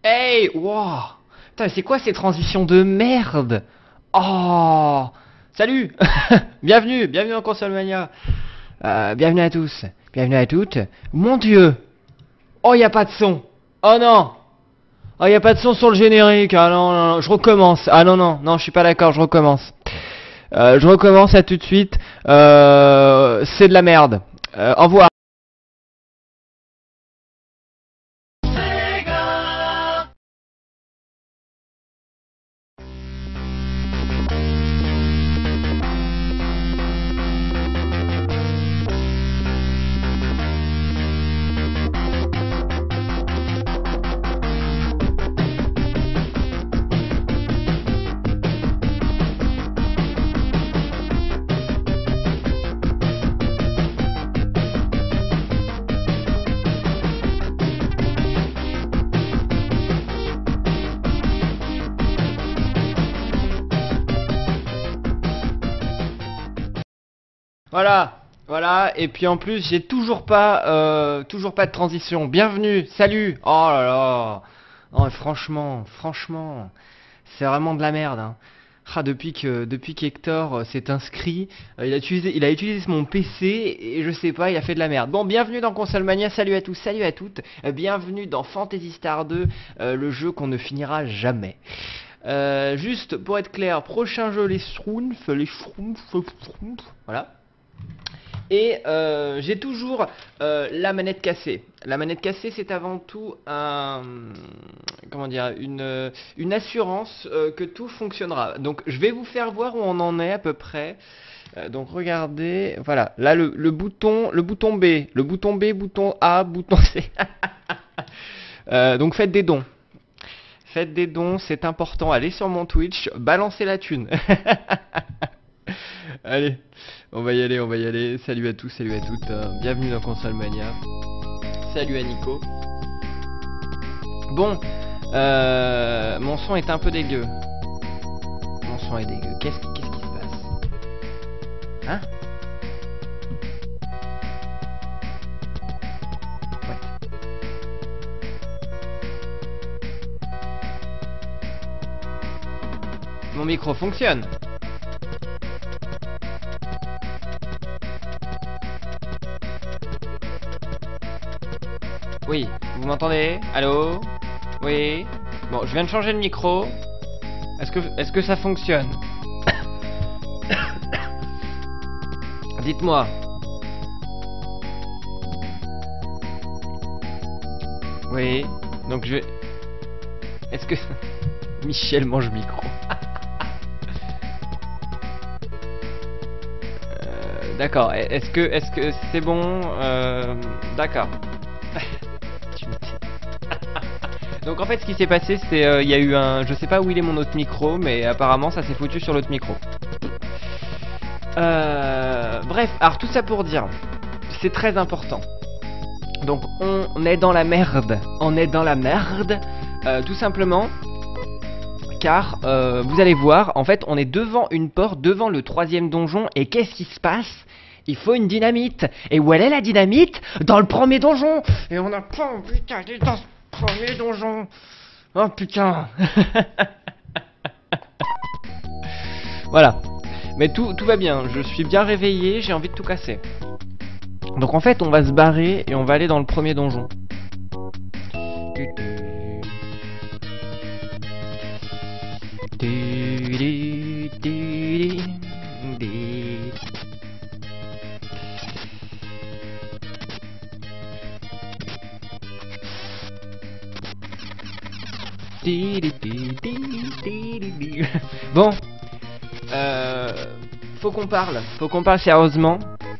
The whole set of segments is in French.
Hey, wow. Putain, c'est quoi ces transitions de merde? Oh, salut. Bienvenue dans Console Mania. Bienvenue à tous, bienvenue à toutes. Mon Dieu. Oh, y a pas de son. Oh non. Oh, y a pas de son sur le générique. Ah non, non, non, je recommence. Ah non, non, non, je suis pas d'accord, je recommence. Je recommence à tout de suite. C'est de la merde. Au revoir. Voilà, voilà, et puis en plus j'ai toujours pas de transition. Bienvenue, salut. Oh là là. Non, mais franchement, c'est vraiment de la merde, hein. Ah, depuis qu'Hector s'est inscrit, il a utilisé mon PC et je sais pas, il a fait de la merde. Bon, bienvenue dans Console Mania, salut à tous, salut à toutes. Bienvenue dans Phantasy Star 2, le jeu qu'on ne finira jamais. Juste pour être clair, prochain jeu les Schtroumpfs, voilà. Et j'ai toujours la manette cassée. La manette cassée, c'est avant tout comment dire, une assurance que tout fonctionnera. Donc je vais vous faire voir où on en est à peu près. Donc regardez, voilà, là le bouton B, bouton A, bouton C. Donc faites des dons. Faites des dons, c'est important. Allez sur mon Twitch, balancez la thune. Allez, on va y aller. Salut à tous, salut à toutes. Bienvenue dans Console Mania. Salut à Nico. Bon, mon son est un peu dégueu. Mon son est dégueu. Qu'est-ce qui se passe? Hein? Ouais. Mon micro fonctionne. Oui, vous m'entendez? Allô? Oui. Bon, je viens de changer le micro. Est-ce que ça fonctionne? Dites-moi. Oui. Donc je vais... Est-ce que... Michel mange micro. D'accord. Est-ce que c'est bon? D'accord. Donc en fait ce qui s'est passé c'est il y a eu un... Je sais pas où il est mon autre micro mais apparemment ça s'est foutu sur l'autre micro. Bref, alors tout ça pour dire, c'est très important. Donc on est dans la merde. On est dans la merde tout simplement car vous allez voir, en fait on est devant une porte, devant le 3e donjon. Et qu'est-ce qui se passe? Il faut une dynamite. Et où elle est la dynamite? Dans le premier donjon. Et on a pas... Putain, elle est dans ce premier donjon. Oh putain. Voilà. Mais tout va bien. Je suis bien réveillé. J'ai envie de tout casser. Donc en fait on va se barrer et on va aller dans le premier donjon. Bon, faut qu'on parle sérieusement.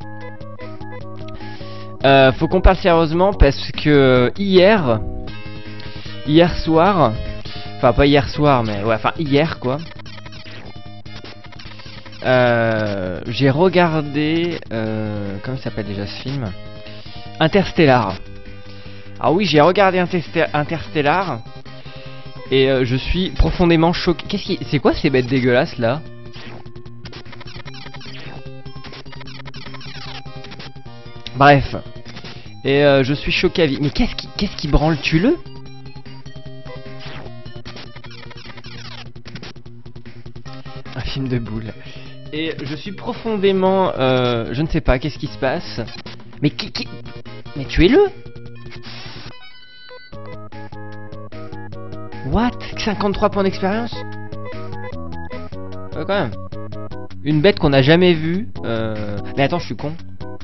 Faut qu'on parle sérieusement parce que hier soir, enfin pas hier soir mais ouais, enfin hier quoi, j'ai regardé comment s'appelle déjà ce film? Interstellar. Ah oui, j'ai regardé Interstellar et je suis profondément choqué. C'est quoi ces bêtes dégueulasses là? Bref. Et je suis choqué à vie. Mais qu'est-ce qui branle? Tue-le. film de boule. Et je suis profondément... je ne sais pas, qu'est-ce qui se passe? Mais mais tuez-le! What? 53 points d'expérience? Quand même. Une bête qu'on n'a jamais vue. Mais attends, je suis con.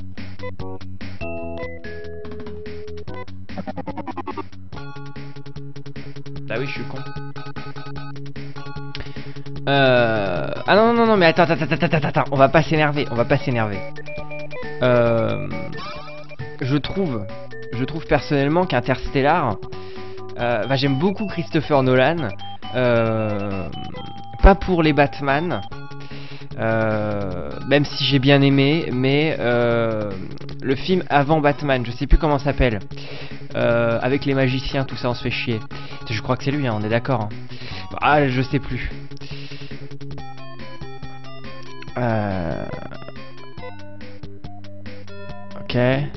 Bah oui, je suis con. Ah non, non, non, mais attends, on va pas s'énerver, je trouve personnellement qu'Interstellar, bah, j'aime beaucoup Christopher Nolan, pas pour les Batman, même si j'ai bien aimé, mais le film avant Batman, je sais plus comment ça s'appelle, avec les magiciens, tout ça, on se fait chier. Je crois que c'est lui, hein, on est d'accord. Hein. Ah, je sais plus. Ok.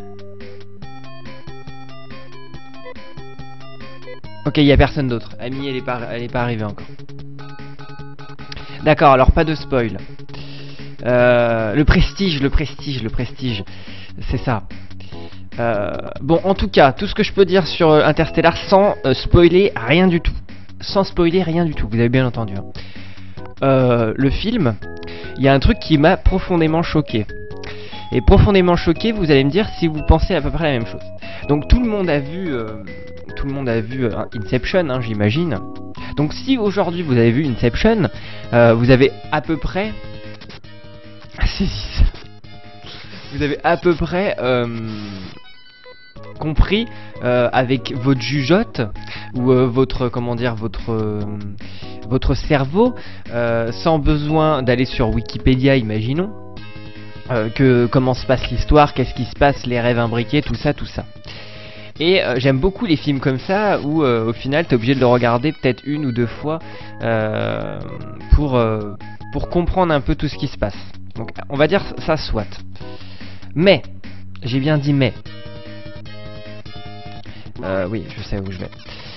Ok, il y a personne d'autre. Amy, elle est pas arrivée encore. D'accord, alors pas de spoil. Le prestige. C'est ça. Bon, en tout cas, tout ce que je peux dire sur Interstellar sans spoiler rien du tout. Sans spoiler rien du tout, vous avez bien entendu. Hein. Le film, il y a un truc qui m'a profondément choqué. Et profondément choqué, vous allez me dire si vous pensez à peu près la même chose. Donc tout le monde a vu Inception, hein, j'imagine. Donc si aujourd'hui vous avez vu Inception, vous avez à peu près... vous avez à peu près compris avec votre jugeote ou votre cerveau, sans besoin d'aller sur Wikipédia, imaginons, comment se passe l'histoire, qu'est-ce qui se passe, les rêves imbriqués, tout ça. Et j'aime beaucoup les films comme ça où au final t'es obligé de le regarder peut-être une ou deux fois pour comprendre un peu tout ce qui se passe. Donc on va dire ça soit. Mais, j'ai bien dit mais. Oui, je sais où je vais.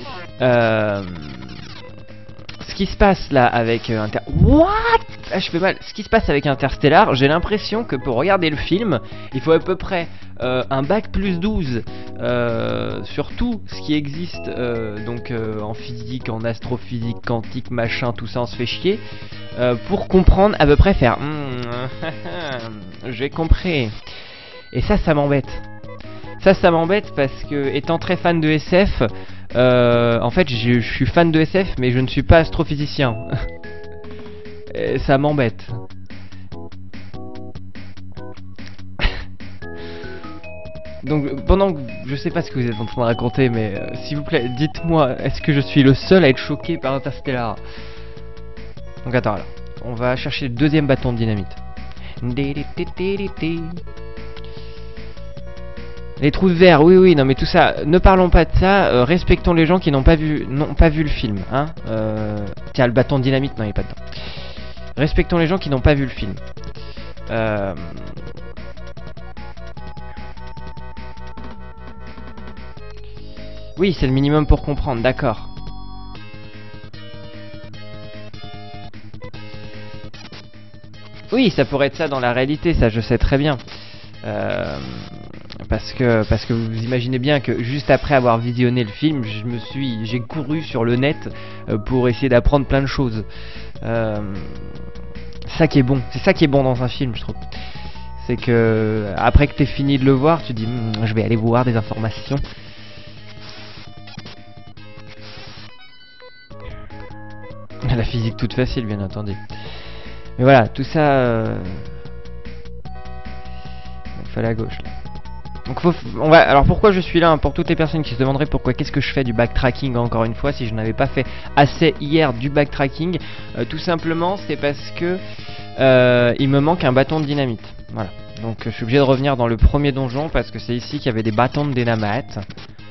Ce qui se passe là avec What? Ah, je fais mal. Ce qui se passe avec Interstellar, j'ai l'impression que pour regarder le film, il faut à peu près un bac plus 12 sur tout ce qui existe donc en physique, en astrophysique, quantique, machin, tout ça on se fait chier pour comprendre à peu près faire j'ai compris. Et ça m'embête. Ça m'embête parce que étant très fan de SF, en fait je suis fan de SF mais je ne suis pas astrophysicien. Et ça m'embête. Donc pendant que je sais pas ce que vous êtes en train de raconter, mais s'il vous plaît dites-moi, est-ce que je suis le seul à être choqué par Interstellar? Donc attends, alors on va chercher le deuxième bâton de dynamite. Les trous de verre, oui, non mais tout ça, ne parlons pas de ça, respectons les gens qui n'ont pas vu le film, hein. Tiens, le bâton de dynamite, non il est pas dedans. Respectons les gens qui n'ont pas vu le film. Oui, c'est le minimum pour comprendre, d'accord. Oui, ça pourrait être ça dans la réalité, ça je sais très bien. Parce que vous imaginez bien que juste après avoir visionné le film, j'ai couru sur le net pour essayer d'apprendre plein de choses. Ça qui est bon, c'est ça qui est bon dans un film, je trouve. C'est que après que t'aies fini de le voir, tu dis je vais aller voir des informations. La physique toute facile, bien entendu. Mais voilà, tout ça... Il fallait à gauche, là. Donc alors pourquoi je suis là, hein, pour toutes les personnes qui se demanderaient pourquoi qu'est-ce que je fais du backtracking encore une fois, si je n'avais pas fait assez hier du backtracking, tout simplement c'est parce que il me manque un bâton de dynamite. Voilà. Donc je suis obligé de revenir dans le premier donjon parce que c'est ici qu'il y avait des bâtons de dynamite.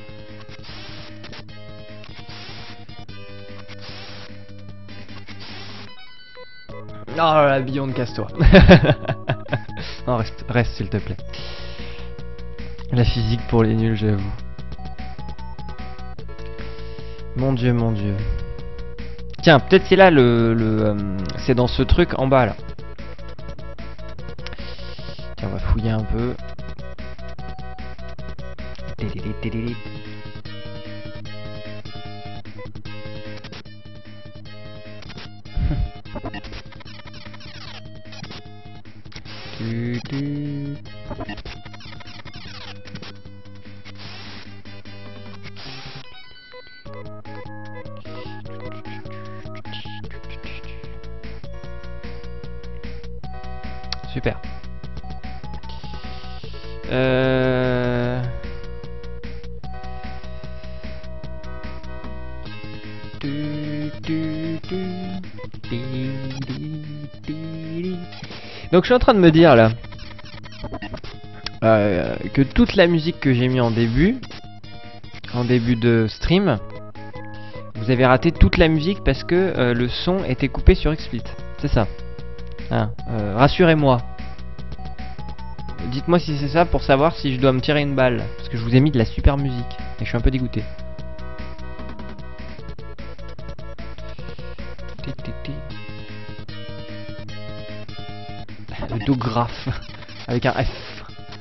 Oh la Beyond, casse-toi. Non, reste s'il te plaît. La physique pour les nuls, j'avoue. Mon dieu, mon dieu. Tiens, peut-être c'est là c'est dans ce truc en bas là. Tiens, on va fouiller un peu. Super. Donc je suis en train de me dire là que toute la musique que j'ai mis en début de stream, vous avez raté toute la musique parce que le son était coupé sur XSplit. C'est ça. Hein, rassurez-moi. Dites-moi si c'est ça pour savoir si je dois me tirer une balle. Parce que je vous ai mis de la super musique. Et je suis un peu dégoûté. Le dographe. Avec un F.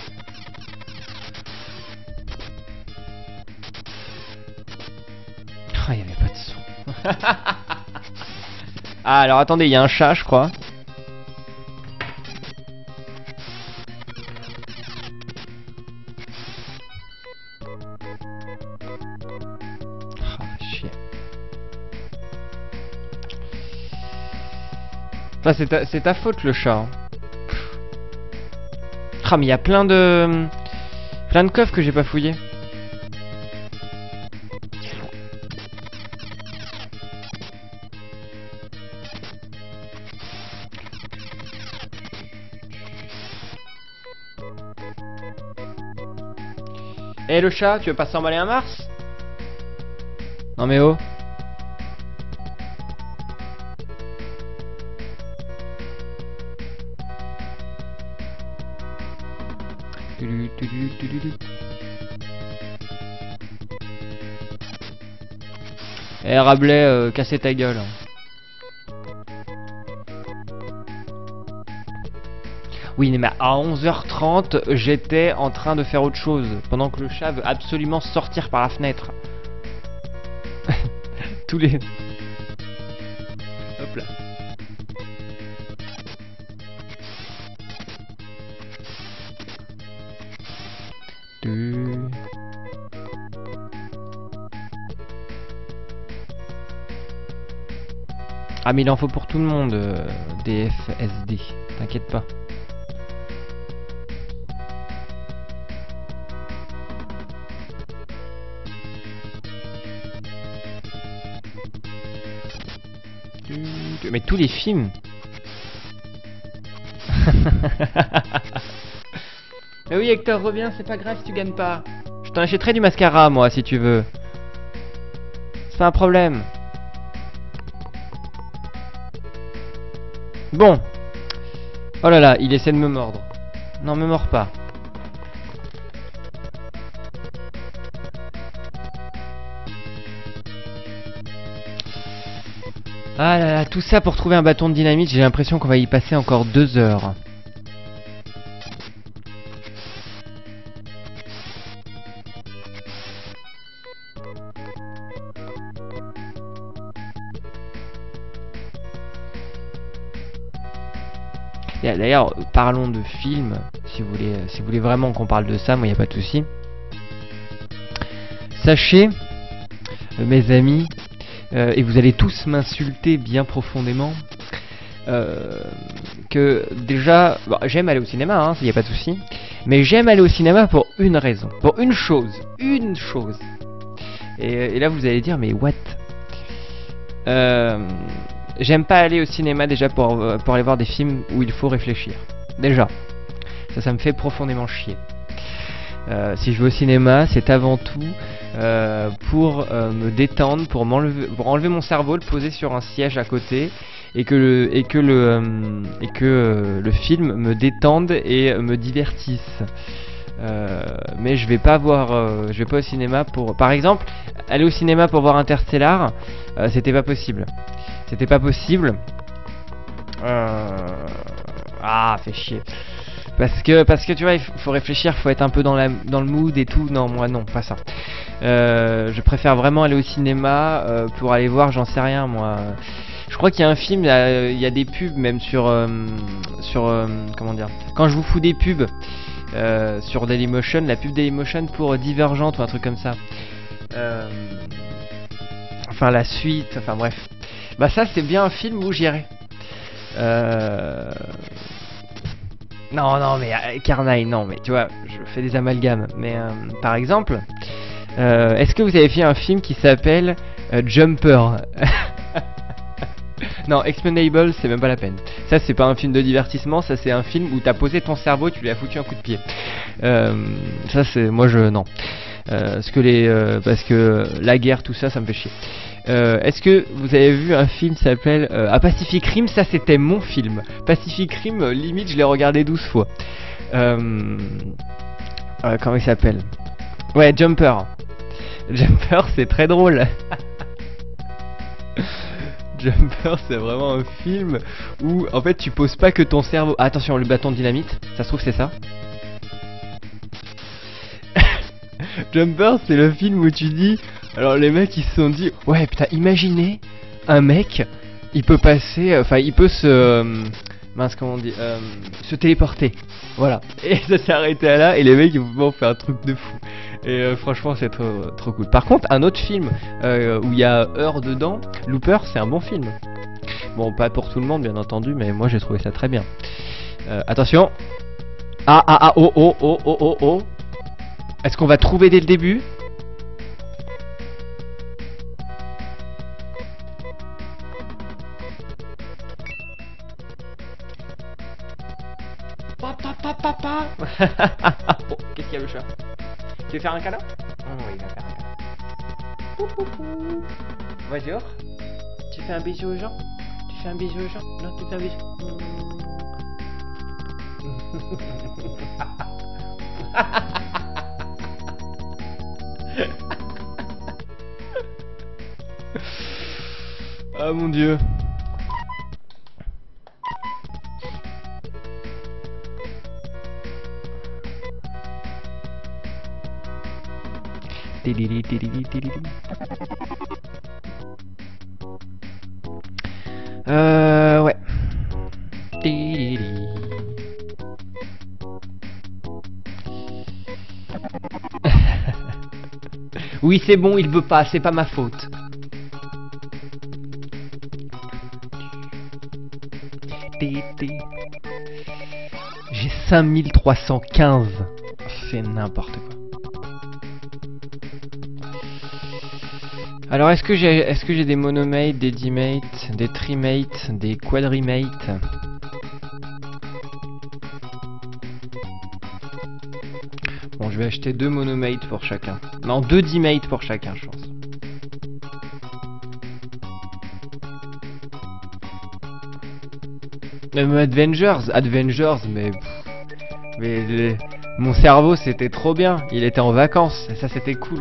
Oh, il n'y avait pas de son. Ah, alors attendez, il y a un chat, je crois. Ça c'est ta faute le chat. Hein. Ah mais il y a plein de coffres que j'ai pas fouillé. Eh le chat, tu veux pas s'emballer un Mars? Non mais oh. Eh Rabelais, cassez ta gueule. Oui mais à 11h30 j'étais en train de faire autre chose pendant que le chat veut absolument sortir par la fenêtre. Tous les... Hop là. Ah mais il en faut pour tout le monde des FSD, t'inquiète pas. Mais tous les films. Mais oui Hector, reviens, c'est pas grave si tu gagnes pas. Je t'en achèterai du mascara moi si tu veux. C'est pas un problème. Bon. Oh là là, il essaie de me mordre. Non, me mords pas. Ah là là, tout ça pour trouver un bâton de dynamite, j'ai l'impression qu'on va y passer encore 2 heures. D'ailleurs, parlons de films, si vous voulez vraiment qu'on parle de ça, moi il n'y a pas de souci. Sachez, mes amis, et vous allez tous m'insulter bien profondément, que déjà, bon, j'aime aller au cinéma, hein, il n'y a pas de souci, mais j'aime aller au cinéma pour une raison, pour une chose. Et là vous allez dire, mais what? J'aime pas aller au cinéma déjà pour aller voir des films où il faut réfléchir. Déjà, ça me fait profondément chier. Si je vais au cinéma, c'est avant tout pour me détendre, pour enlever mon cerveau, le poser sur un siège à côté, et que le film me détende et me divertisse. Mais je vais pas au cinéma pour... Par exemple, aller au cinéma pour voir Interstellar, c'était pas possible. C'était pas possible. Ah, fait chier. Parce que tu vois, il faut réfléchir, faut être un peu dans le mood et tout. Non, moi non, pas ça. Je préfère vraiment aller au cinéma pour aller voir, j'en sais rien moi. Je crois qu'il y a un film, il y a des pubs même sur comment dire. Quand je vous fous des pubs sur Dailymotion, la pub Dailymotion pour Divergente ou un truc comme ça. Enfin la suite, enfin bref. Bah ça c'est bien un film où j'irai. Non mais Carnage, non mais tu vois, je fais des amalgames. Mais par exemple, est-ce que vous avez fait un film qui s'appelle Jumper? Non, Expendables, c'est même pas la peine. Ça, c'est pas un film de divertissement, ça, c'est un film où t'as posé ton cerveau, tu lui as foutu un coup de pied. Ça, c'est. Moi, non. Parce que la guerre, tout ça, ça me fait chier. Est-ce que vous avez vu un film qui s'appelle Pacific Rim? Ça, c'était mon film. Pacific Rim, limite, je l'ai regardé 12 fois. Comment il s'appelle? Ouais, Jumper. Jumper, c'est très drôle. Jumper, c'est vraiment un film où en fait tu poses pas que ton cerveau. Ah, attention, le bâton de dynamite, ça se trouve c'est ça. Jumper, c'est le film où tu dis. Alors les mecs ils se sont dit, ouais putain, imaginez un mec, il peut passer, enfin il peut se, mince comment on dit, se téléporter. Voilà. Et ça s'est arrêté à là et les mecs ils vont faire un truc de fou. Et franchement c'est trop cool. Par contre un autre film où il y a Heure dedans, Looper, c'est un bon film. Bon pas pour tout le monde bien entendu, mais moi j'ai trouvé ça très bien. Attention. Oh. Est-ce qu'on va trouver dès le début? Papa. Oh, qu'est-ce qu'il y a le chat? Tu veux faire un câlin? Oh oui, il va faire un câlin. Bonjour. Tu fais un bisou aux gens? Tu fais un bisou aux gens? Non, tu fais un bisou. Ah mon dieu. Ouais. Oui, c'est bon, il veut pas, c'est pas ma faute. J'ai 5315. C'est n'importe quoi. Alors est-ce que j'ai des monomates, des dimates, des trimates, des quadrimates? Bon, je vais acheter 2 monomates pour chacun. Non, 2 dimates pour chacun, je pense. Même Avengers, mais mon cerveau c'était trop bien. Il était en vacances, et ça c'était cool.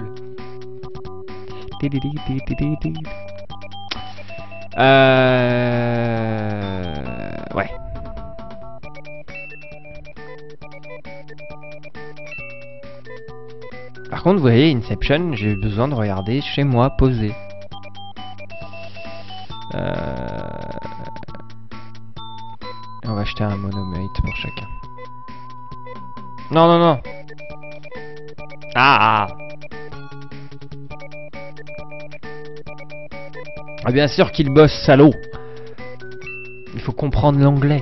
Ouais. Par contre, vous voyez, Inception, j'ai eu besoin de regarder chez moi, posé. On va acheter un monomate pour chacun. Non. Ah. Ah bien sûr qu'il bosse, salaud. Il faut comprendre l'anglais.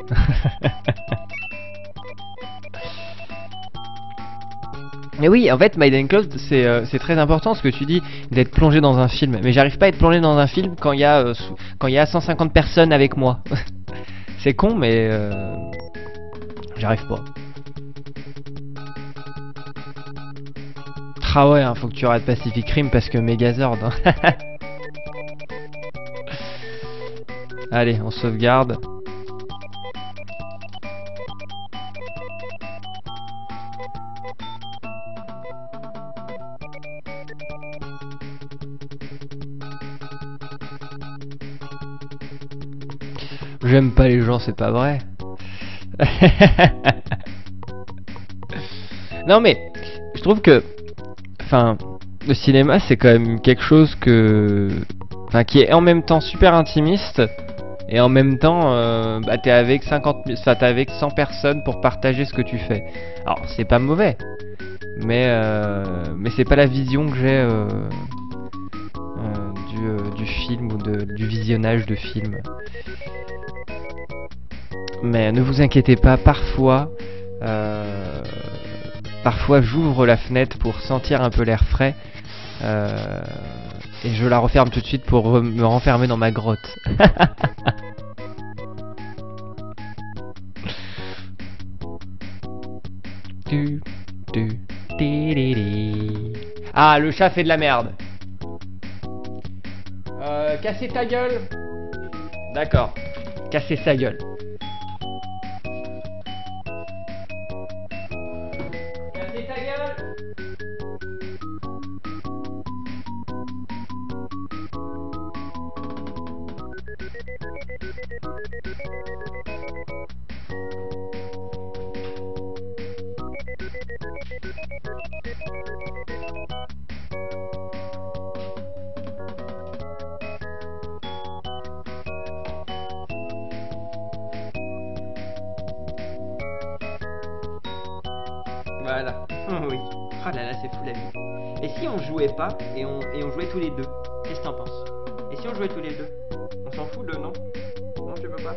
Mais oui, en fait, Mind Closed, c'est très important ce que tu dis, d'être plongé dans un film. Mais j'arrive pas à être plongé dans un film quand il y a 150 personnes avec moi. C'est con, mais j'arrive pas. Ah ouais, hein, faut que tu rates Pacific Rim parce que Megazord. Hein. Allez, on sauvegarde. J'aime pas les gens, c'est pas vrai. Non mais, je trouve que, enfin, le cinéma c'est quand même quelque chose que, enfin, qui est en même temps super intimiste et en même temps, bah, t'es avec 100 personnes pour partager ce que tu fais. Alors c'est pas mauvais, mais c'est pas la vision que j'ai du film ou du visionnage de film. Mais ne vous inquiétez pas, euh, parfois j'ouvre la fenêtre pour sentir un peu l'air frais et je la referme tout de suite pour me renfermer dans ma grotte. Du, du, Ah, le chat fait de la merde. Casser ta gueule. D'accord. Casser sa gueule. Casser ta gueule. Voilà. Oui. Oh là là, c'est fou la vie. Et si on jouait pas et on jouait tous les deux? Qu'est-ce que t'en penses? Et si on jouait tous les deux? On s'en fout de non? Non, tu veux pas?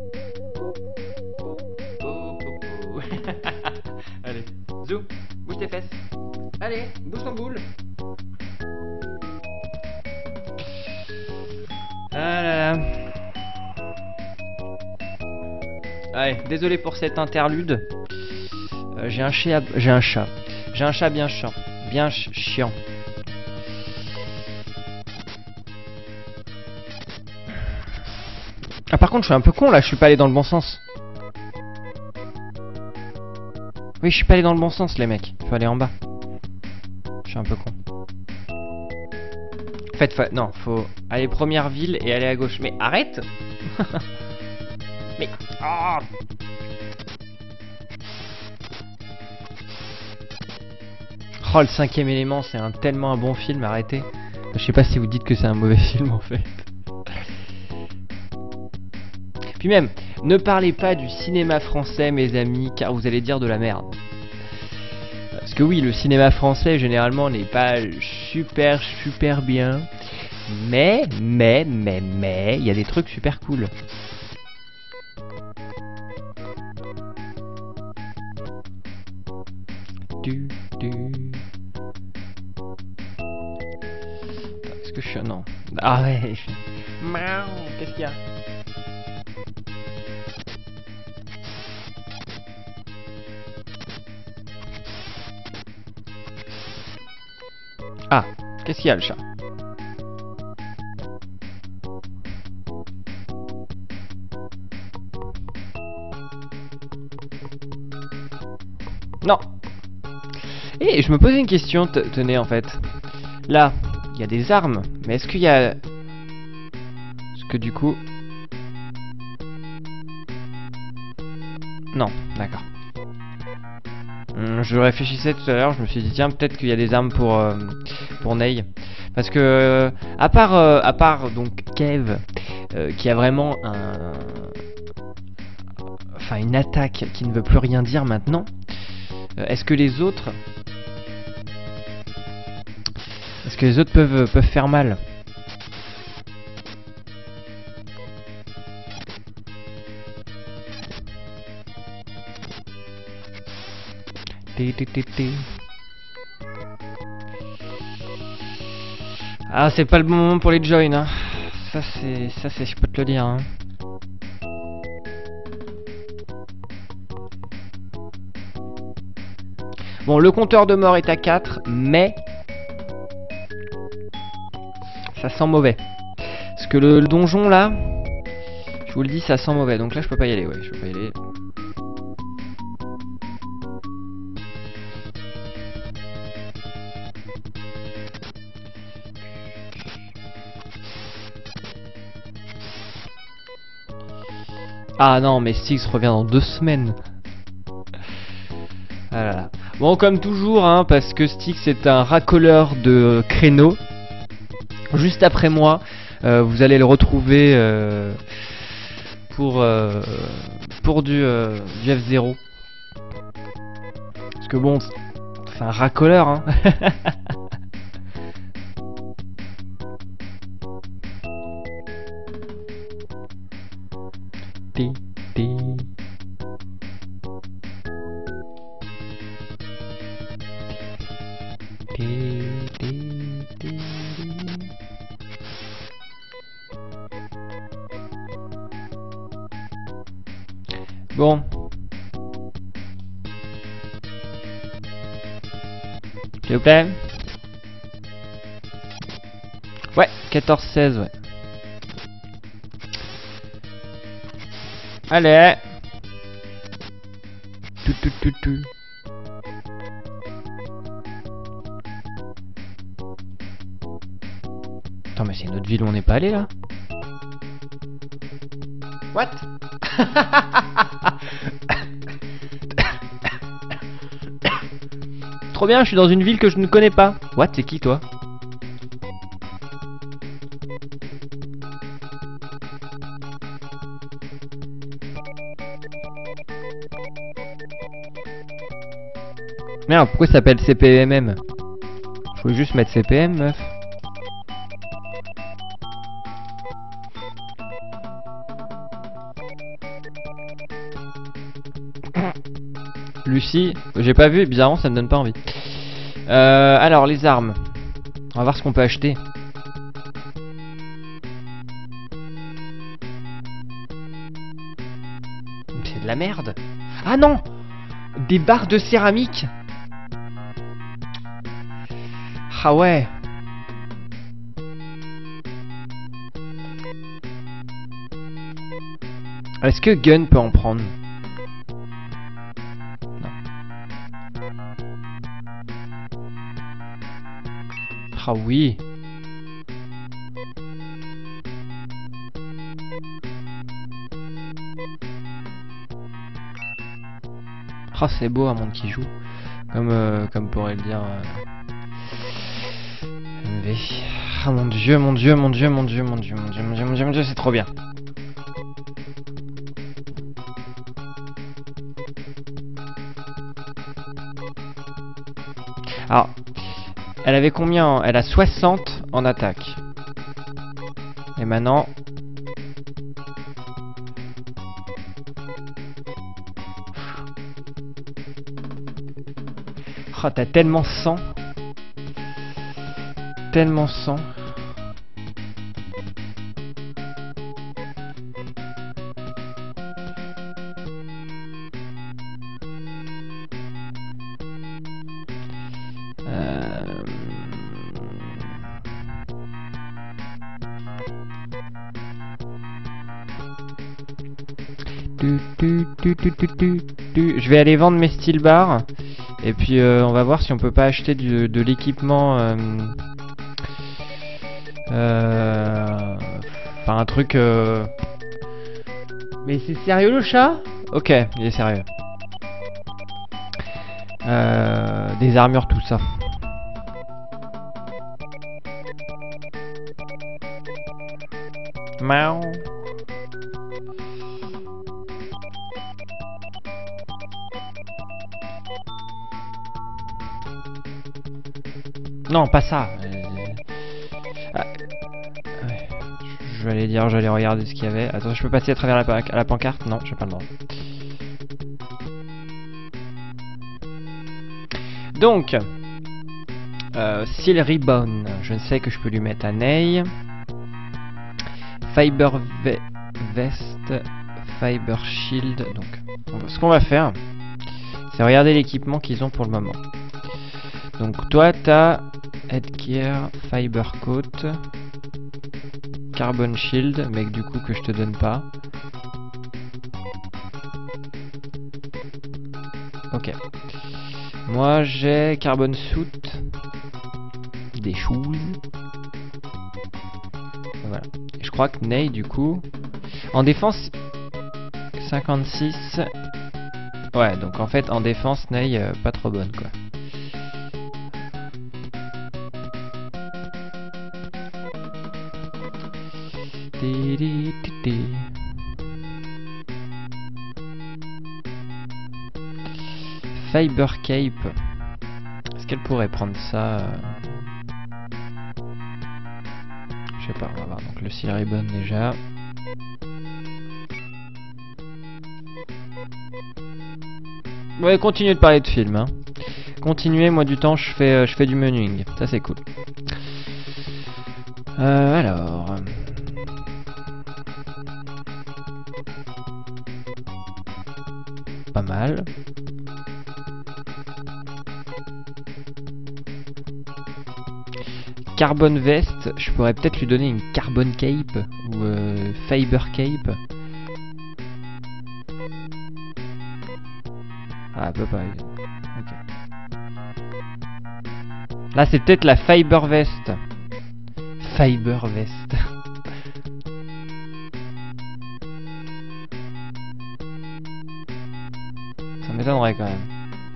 Oh, oh, oh. Allez. Zou, bouge tes fesses. Allez, bouge ton boule. Ah là là. Allez, désolé pour cet interlude. J'ai un chat. J'ai un chat. J'ai un chat bien chiant. Bien chiant. Ah, par contre, je suis un peu con là, je suis pas allé dans le bon sens. Oui, je suis pas allé dans le bon sens, les mecs. Faut aller en bas. Je suis un peu con. En fait, non, faut aller première ville et aller à gauche. Mais arrête. Mais... Oh, oh, le cinquième élément, c'est tellement un bon film, arrêtez. Je sais pas si vous dites que c'est un mauvais film en fait. Puis même, ne parlez pas du cinéma français, mes amis, car vous allez dire de la merde. Parce que oui, le cinéma français, généralement, n'est pas super bien. Mais, il y a des trucs super cool. Est-ce que je suis... Non. Ah ouais. Qu'est-ce qu'il y a? Ah, qu'est-ce qu'il y a le chat? Non. Et je me posais une question, tenez en fait. Là, il y a des armes, mais est-ce qu'il y a... Est-ce que du coup... Non, d'accord. Je réfléchissais tout à l'heure, je me suis dit tiens peut-être qu'il y a des armes pour Ney. Parce que à part donc Kev qui a vraiment une attaque qui ne veut plus rien dire maintenant, est-ce que les autres peuvent faire mal? Ah, c'est pas le bon moment pour les join, hein. Ça c'est, je peux te le dire, hein. Bon, le compteur de mort est à 4, mais ça sent mauvais. Parce que le donjon là, je vous le dis, ça sent mauvais. Donc là, je peux pas y aller, ouais, je peux pas y aller. Ah non, mais Styx revient dans 2 semaines. Voilà. Bon, comme toujours, hein, parce que Styx est un racoleur de créneaux. Juste après moi, vous allez le retrouver pour du F0. Parce que bon, c'est un racoleur, hein. Ti, ti. Ti, ti, ti. Bon. S'il vous plaît. Ouais, 14-16, ouais. Allez. Tout. Attends, mais c'est une autre ville où on n'est pas allé là. What? Trop bien, je suis dans une ville que je ne connais pas. What? C'est qui toi? Merde, pourquoi ça s'appelle CPMM? Je voulais juste mettre CPM, meuf. Lucie, j'ai pas vu, bizarrement ça me donne pas envie. Alors, les armes. On va voir ce qu'on peut acheter. C'est de la merde. Ah non! Des barres de céramique. Ah ouais. Est-ce que Gun peut en prendre? Non. Ah oui. Ah c'est beau un monde qui joue. Comme pourrait le dire MV. Ah mon dieu, c'est trop bien. Alors, elle avait combien? Elle a 60 en attaque. Et maintenant... Oh, t'as tellement 100. Tellement 100. Je vais aller vendre mes steel bars. Et puis on va voir si on peut pas acheter de l'équipement. Enfin un truc. Mais c'est sérieux le chat? Ok, il est sérieux. Des armures, tout ça. Miaou. Non, pas ça. Ouais. J'allais regarder ce qu'il y avait. Attends, je peux passer à travers la pancarte? Non, j'ai pas le droit. Donc, Steel Ribbon, je sais que je peux lui mettre un Ney. Fiber Vest, Fiber Shield. Donc, ce qu'on va faire, c'est regarder l'équipement qu'ils ont pour le moment. Donc, toi, t'as Headgear, Fiber Coat, Carbon Shield, mais du coup que je te donne pas. Ok. Moi j'ai Carbon Suit, des shoes. Voilà. Et je crois que Ney du coup. En défense. 56. Ouais, donc en fait en défense, Ney, pas trop bonne quoi. Fiber Cape. Est-ce qu'elle pourrait prendre ça je sais pas, on va voir. Donc le cire est bonne déjà. Ouais, continuez de parler de film. Hein. Continuez, moi du temps je fais du menuing. Ça c'est cool. Alors... Pas mal. Carbon Vest, je pourrais peut-être lui donner une Carbon Cape ou Fiber Cape. Ah, elle peut pas. Ok. Là, c'est peut-être la Fiber Vest. Fiber Vest. Ça m'étonnerait quand même.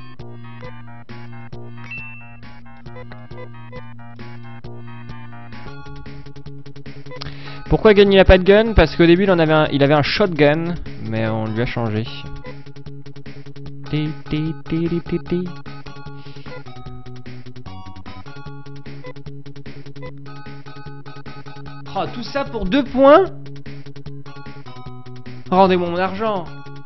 Pourquoi Gun il a pas de gun? Parce qu'au début il avait un shotgun, mais on lui a changé. Oh, tout ça pour 2 points? Rendez-moi mon argent.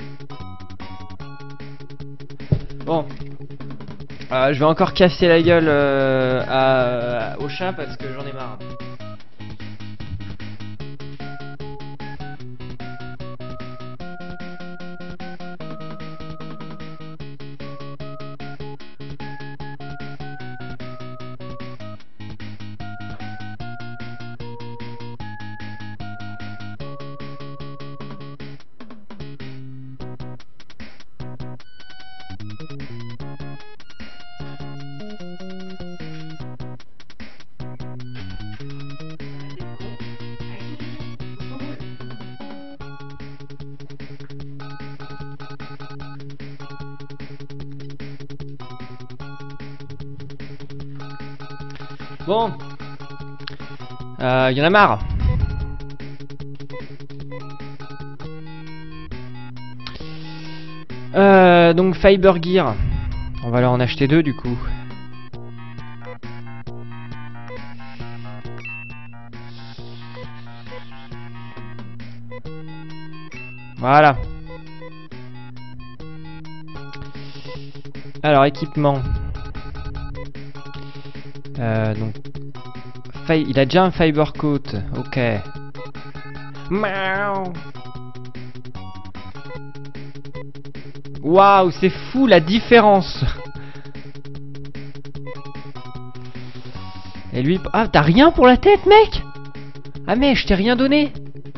Bon. Je vais encore casser la gueule au chat parce que j'en ai marre. Bon, y en a marre. Donc Fiber Gear, on va leur en acheter 2 du coup. Voilà. Alors équipement. Donc il a déjà un fiber coat, ok. Waouh, c'est fou la différence. Et lui, ah t'as rien pour la tête mec. Ah mais je t'ai rien donné.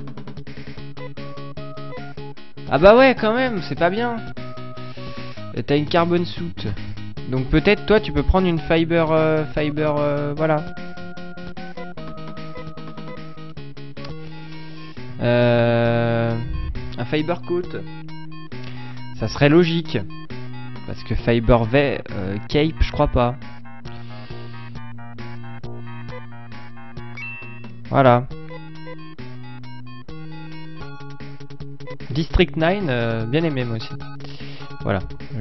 Ah bah ouais quand même, c'est pas bien. T'as une carbon suit. Donc peut-être toi tu peux prendre une fiber voilà. Un fiber coat. Ça serait logique. Parce que fiber cape, je crois pas. Voilà. District 9, bien aimé moi aussi. Voilà.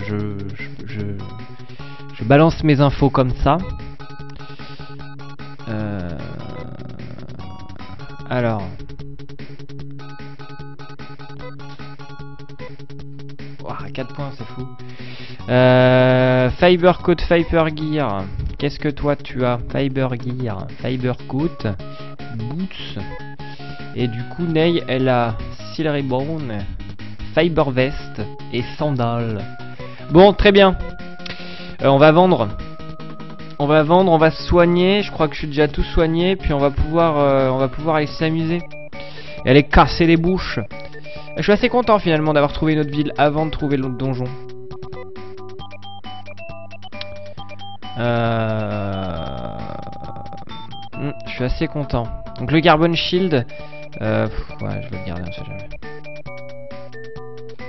Je balance mes infos comme ça. Alors. Wow, 4 points, c'est fou. Fiber Coat, Fiber Gear. Qu'est-ce que toi tu as? Fiber Gear, Fiber Coat, Boots. Et du coup, Ney, elle a Celery Bone, Fiber Vest et Sandal. Bon, très bien. On va vendre. On va se soigner. Je crois que je suis déjà tout soigné. Puis on va pouvoir aller s'amuser. Et aller casser les bouches. Je suis assez content finalement d'avoir trouvé une autre ville avant de trouver l'autre donjon. Je suis assez content. Donc le Carbon Shield. Ouais, je vais le garder, on sait jamais.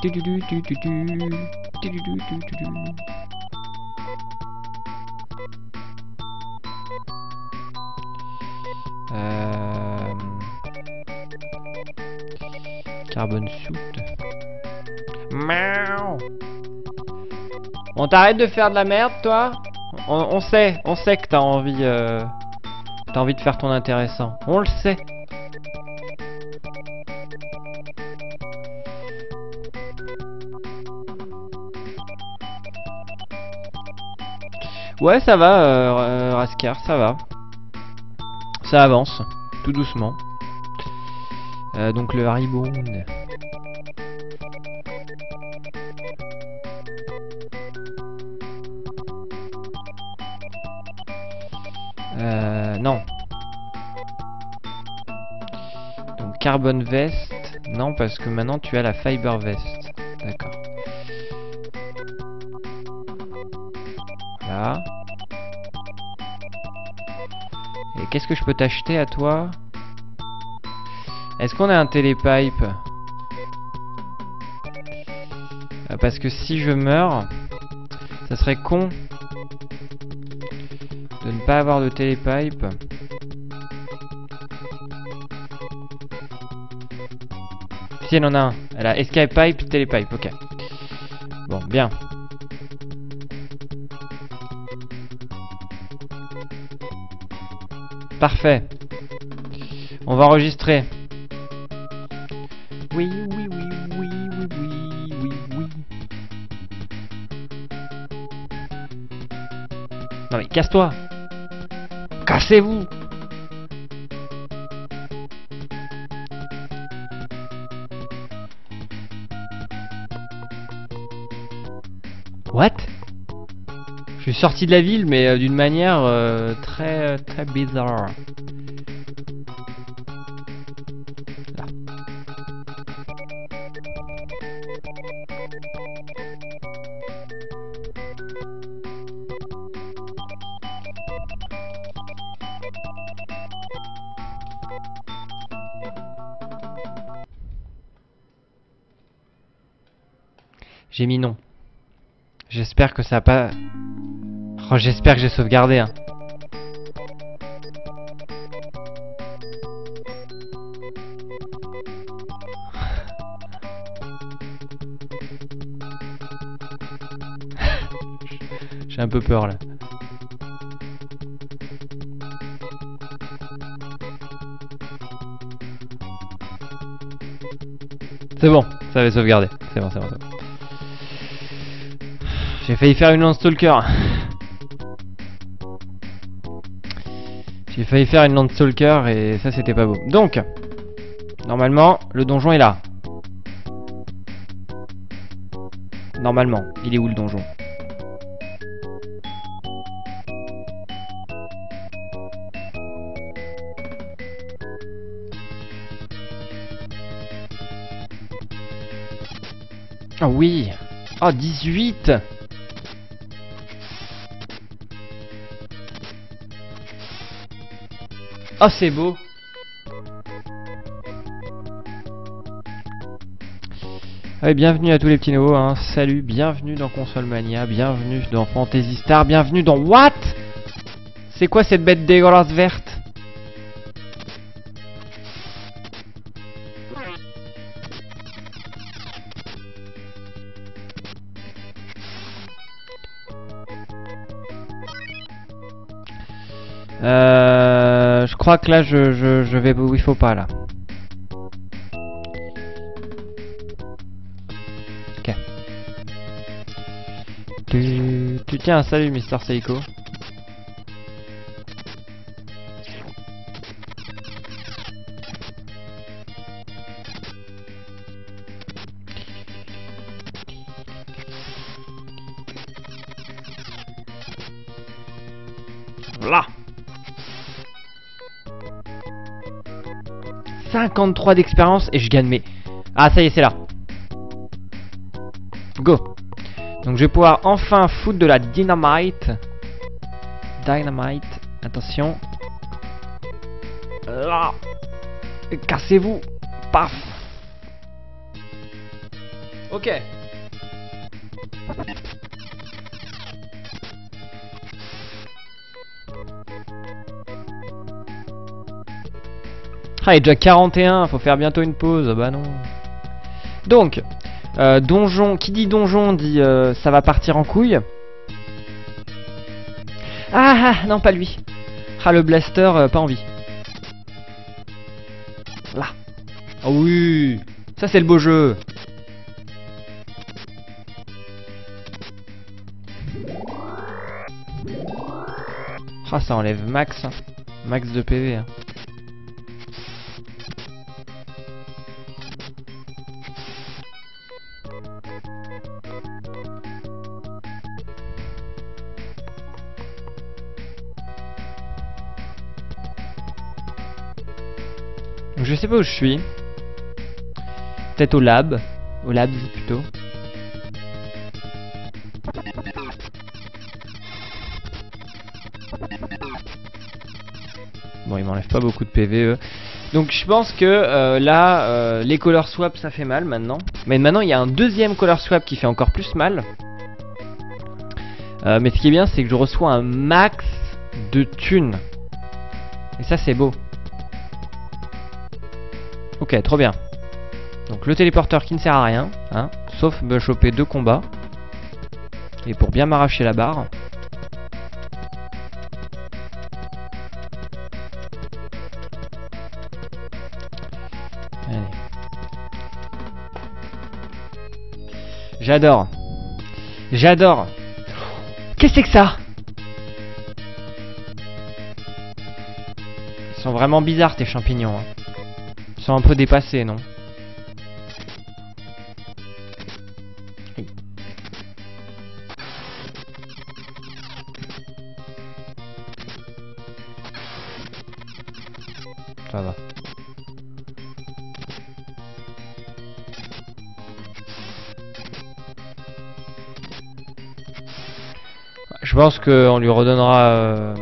Carbone soute. Miaou. On t'arrête de faire de la merde, toi? On sait que t'as envie de faire ton intéressant. On le sait. Ouais, ça va, Raskar, ça va. Ça avance, tout doucement. Donc le Haribo. Non. Donc Carbone Vest. Non, parce que maintenant tu as la Fiber Vest. D'accord. Là. Et qu'est-ce que je peux t'acheter à toi? Est-ce qu'on a un télépipe? Parce que si je meurs, ça serait con de ne pas avoir de télépipe. Si elle en a un. Elle a escape pipe, télépipe, ok. Bon, bien. Parfait. On va enregistrer. Oui, oui, oui, oui, oui, oui, oui, oui. Non mais casse-toi. Cassez-vous. What? Je suis sorti de la ville, mais d'une manière très très bizarre. Là. J'ai mis non. J'espère que ça a pas... Oh, j'espère que j'ai sauvegardé, hein. J'ai un peu peur, là. C'est bon, ça avait sauvegardé. C'est bon, c'est bon, c'est bon. J'ai failli faire une Landstalker. J'ai failli faire une Landstalker et ça c'était pas beau. Donc, normalement, le donjon est là. Normalement, il est où le donjon? Oh oui. Oh 18. Oh c'est beau. Allez, bienvenue à tous les petits nouveaux, hein. Salut, bienvenue dans Console Mania, bienvenue dans Fantasy Star, bienvenue dans What? C'est quoi cette bête dégueulasse verte? Je crois que là je vais où il faut pas là. Ok. Tu tiens, salut Mister Seiko. Voilà. 53 d'expérience et je gagne mes... Ah ça y est, c'est là. Go. Donc je vais pouvoir enfin foutre de la dynamite. Dynamite. Attention. Là. Cassez-vous. Paf. Ok. Ah, il est déjà 41, faut faire bientôt une pause. Bah non. Donc, donjon, qui dit donjon dit ça va partir en couille. Ah, ah non, pas lui. Ah, le blaster, pas envie. Là. Ah oui, ça c'est le beau jeu. Ah, ça enlève max. Hein. Max de PV. Hein. Je sais pas où je suis. Peut-être au lab. Au labs plutôt. Bon, il m'enlève pas beaucoup de PV. Donc je pense que là, les color swap ça fait mal maintenant. Mais maintenant il y a un deuxième color swap qui fait encore plus mal. Mais ce qui est bien c'est que je reçois un max de thunes. Et ça c'est beau. Ok, trop bien. Donc le téléporteur qui ne sert à rien, hein, sauf me choper 2 combats. Et pour bien m'arracher la barre. Allez. J'adore. J'adore. Qu'est-ce que c'est que ça? Ils sont vraiment bizarres tes champignons. Hein. Ils sont un peu dépassés, non? Ça va. Je pense qu'on lui redonnera...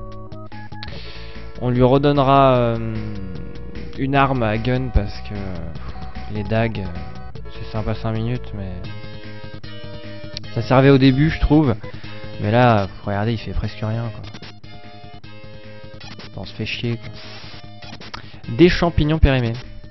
on lui redonnera une arme à gun parce que les dagues, c'est sympa 5 minutes, mais ça servait au début, je trouve. Mais là, regardez, il fait presque rien, quoi. On se fait chier, quoi. Des champignons périmés.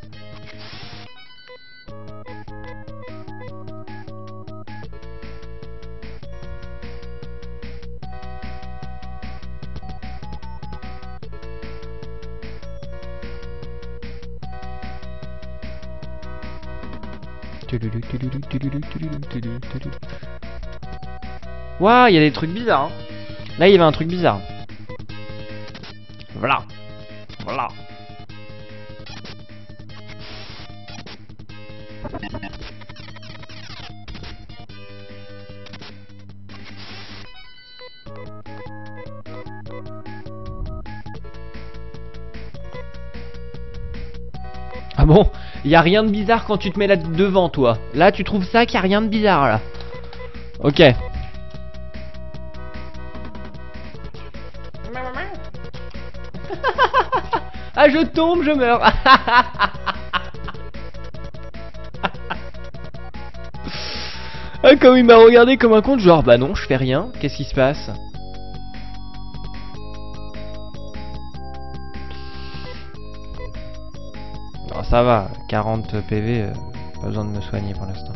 Waouh, il y a des trucs bizarres. Hein. Là, il y avait un truc bizarre. Voilà. Voilà. Ah bon, il y a rien de bizarre quand tu te mets là devant toi. Là, tu trouves ça qu'il y a rien de bizarre là. Ok. Ah, je tombe, je meurs. Ah, comme il m'a regardé comme un con, genre bah non, je fais rien. Qu'est-ce qui se passe? Non, ça va, 40 PV, pas besoin de me soigner pour l'instant.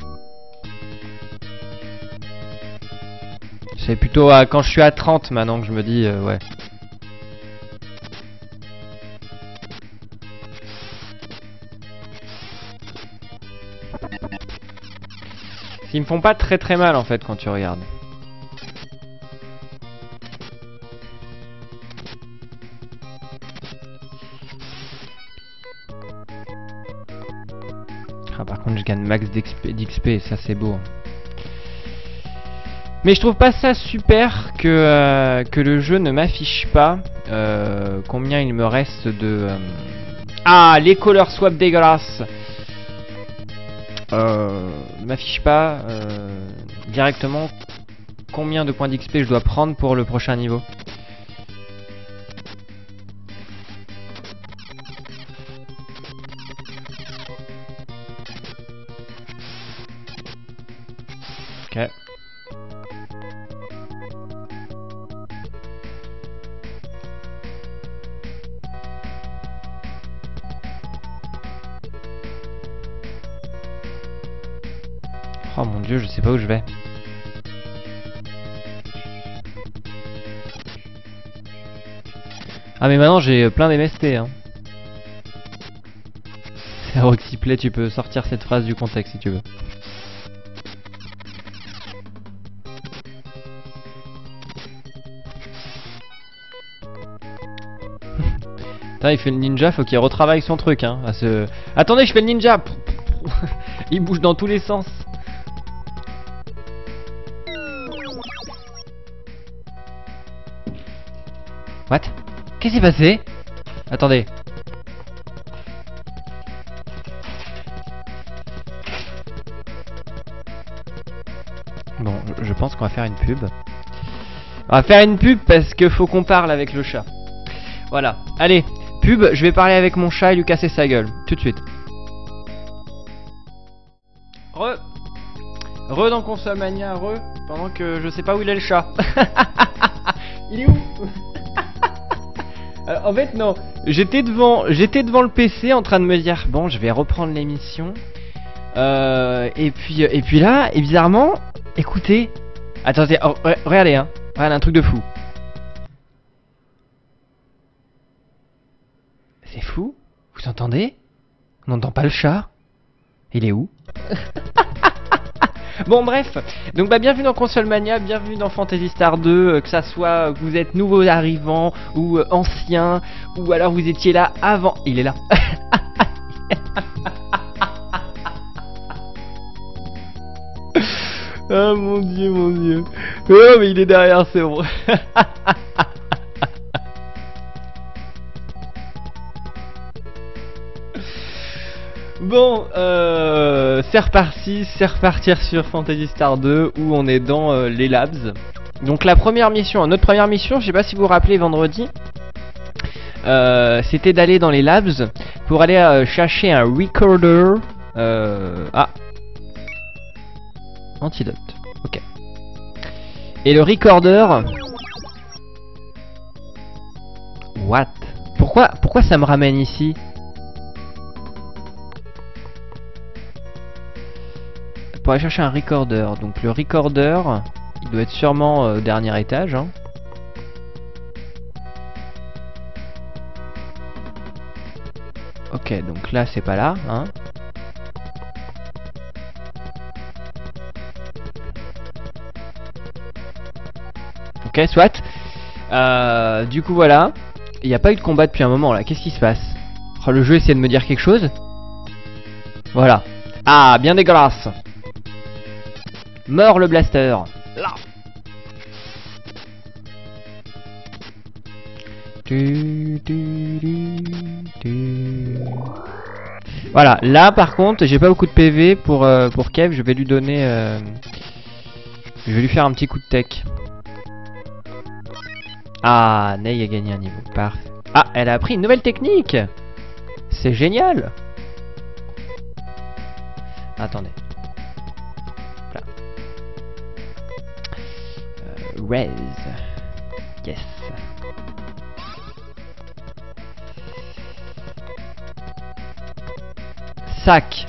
C'est plutôt quand je suis à 30 maintenant que je me dis ouais. Ils me font pas très mal en fait quand tu regardes. Ah, par contre je gagne max d'XP, ça c'est beau. Mais je trouve pas ça super que le jeu ne m'affiche pas combien il me reste de... Ah, les color swap dégueulasses. M'affiche pas directement combien de points d'XP je dois prendre pour le prochain niveau. Oh mon dieu, je sais pas où je vais. Ah mais maintenant j'ai plein d'MST hein. Roxyplay, tu peux sortir cette phrase du contexte si tu veux. Putain, il fait le ninja, faut qu'il retravaille son truc hein. Attendez, je fais le ninja. Il bouge dans tous les sens. What? Qu'est-ce qui s'est passé? Attendez. Bon, je pense qu'on va faire une pub. On va faire une pub parce que faut qu'on parle avec le chat. Voilà. Allez, pub, je vais parler avec mon chat et lui casser sa gueule. Tout de suite. Re dans Console Mania, pendant que je sais pas où il est le chat. Il est où? En fait non, j'étais devant le PC en train de me dire bon je vais reprendre l'émission et puis là et bizarrement écoutez attendez regardez hein, regardez un truc de fou. C'est fou, vous entendez? On n'entend pas le chat. Il est où? Bon bref, donc bah bienvenue dans Console Mania, bienvenue dans Phantasy Star 2, que ça soit que vous êtes nouveau arrivant ou ancien, ou alors vous étiez là avant. Il est là. Ah mon dieu, mon dieu. Oh mais il est derrière, c'est bon. Bon, c'est repartir sur Phantasy Star 2 où on est dans les labs. Donc la première mission, notre première mission, je sais pas si vous vous rappelez vendredi, c'était d'aller dans les labs pour aller chercher un recorder. Antidote, ok. Et le recorder... What? Pourquoi ça me ramène ici? Pour aller chercher un recorder. Donc le recorder, il doit être sûrement au dernier étage. Hein. Ok, donc là c'est pas là. Hein. Ok, soit. Du coup voilà. Il n'y a pas eu de combat depuis un moment là. Qu'est-ce qui se passe? Oh, le jeu essaie de me dire quelque chose. Voilà. Ah, bien dégueulasse. Mort le blaster. Là. Voilà, là par contre, j'ai pas beaucoup de PV pour Kev, je vais lui donner je vais lui faire un petit coup de tech. Ah, Ney a gagné un niveau. Parfait. Ah, elle a appris une nouvelle technique. C'est génial. Attendez. Raise. Yes. Sac.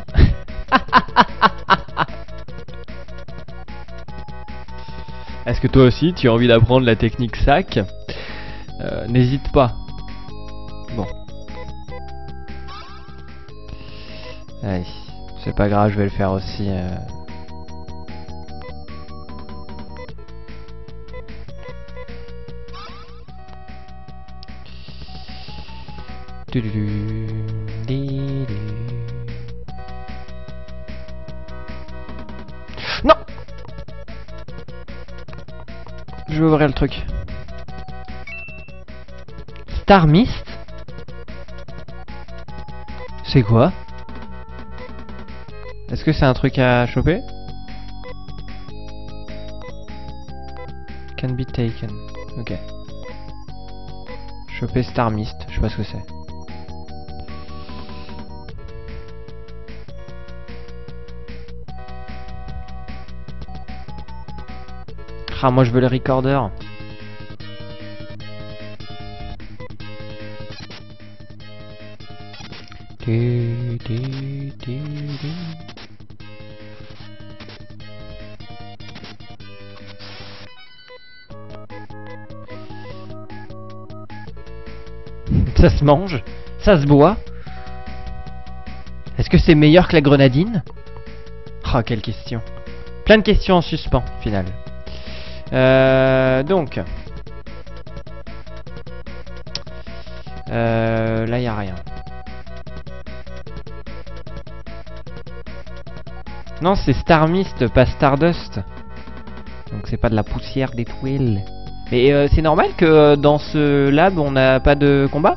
Est-ce que toi aussi tu as envie d'apprendre la technique sac? N'hésite pas. Bon. Allez. C'est pas grave, je vais le faire aussi. Non. Je vais ouvrir le truc. Star Mist. C'est quoi? Est-ce que c'est un truc à choper? Can be taken. Ok. Choper Star Mist. Je sais pas ce que c'est. Ah, moi je veux le recorder. Ça se mange? Ça se boit? Est-ce que c'est meilleur que la grenadine? Oh, quelle question. Plein de questions en suspens, au final. Donc... là, y a rien. Non, c'est Star Mist, pas Stardust. Donc c'est pas de la poussière d'étoiles. Mais c'est normal que dans ce lab, on n'a pas de combat?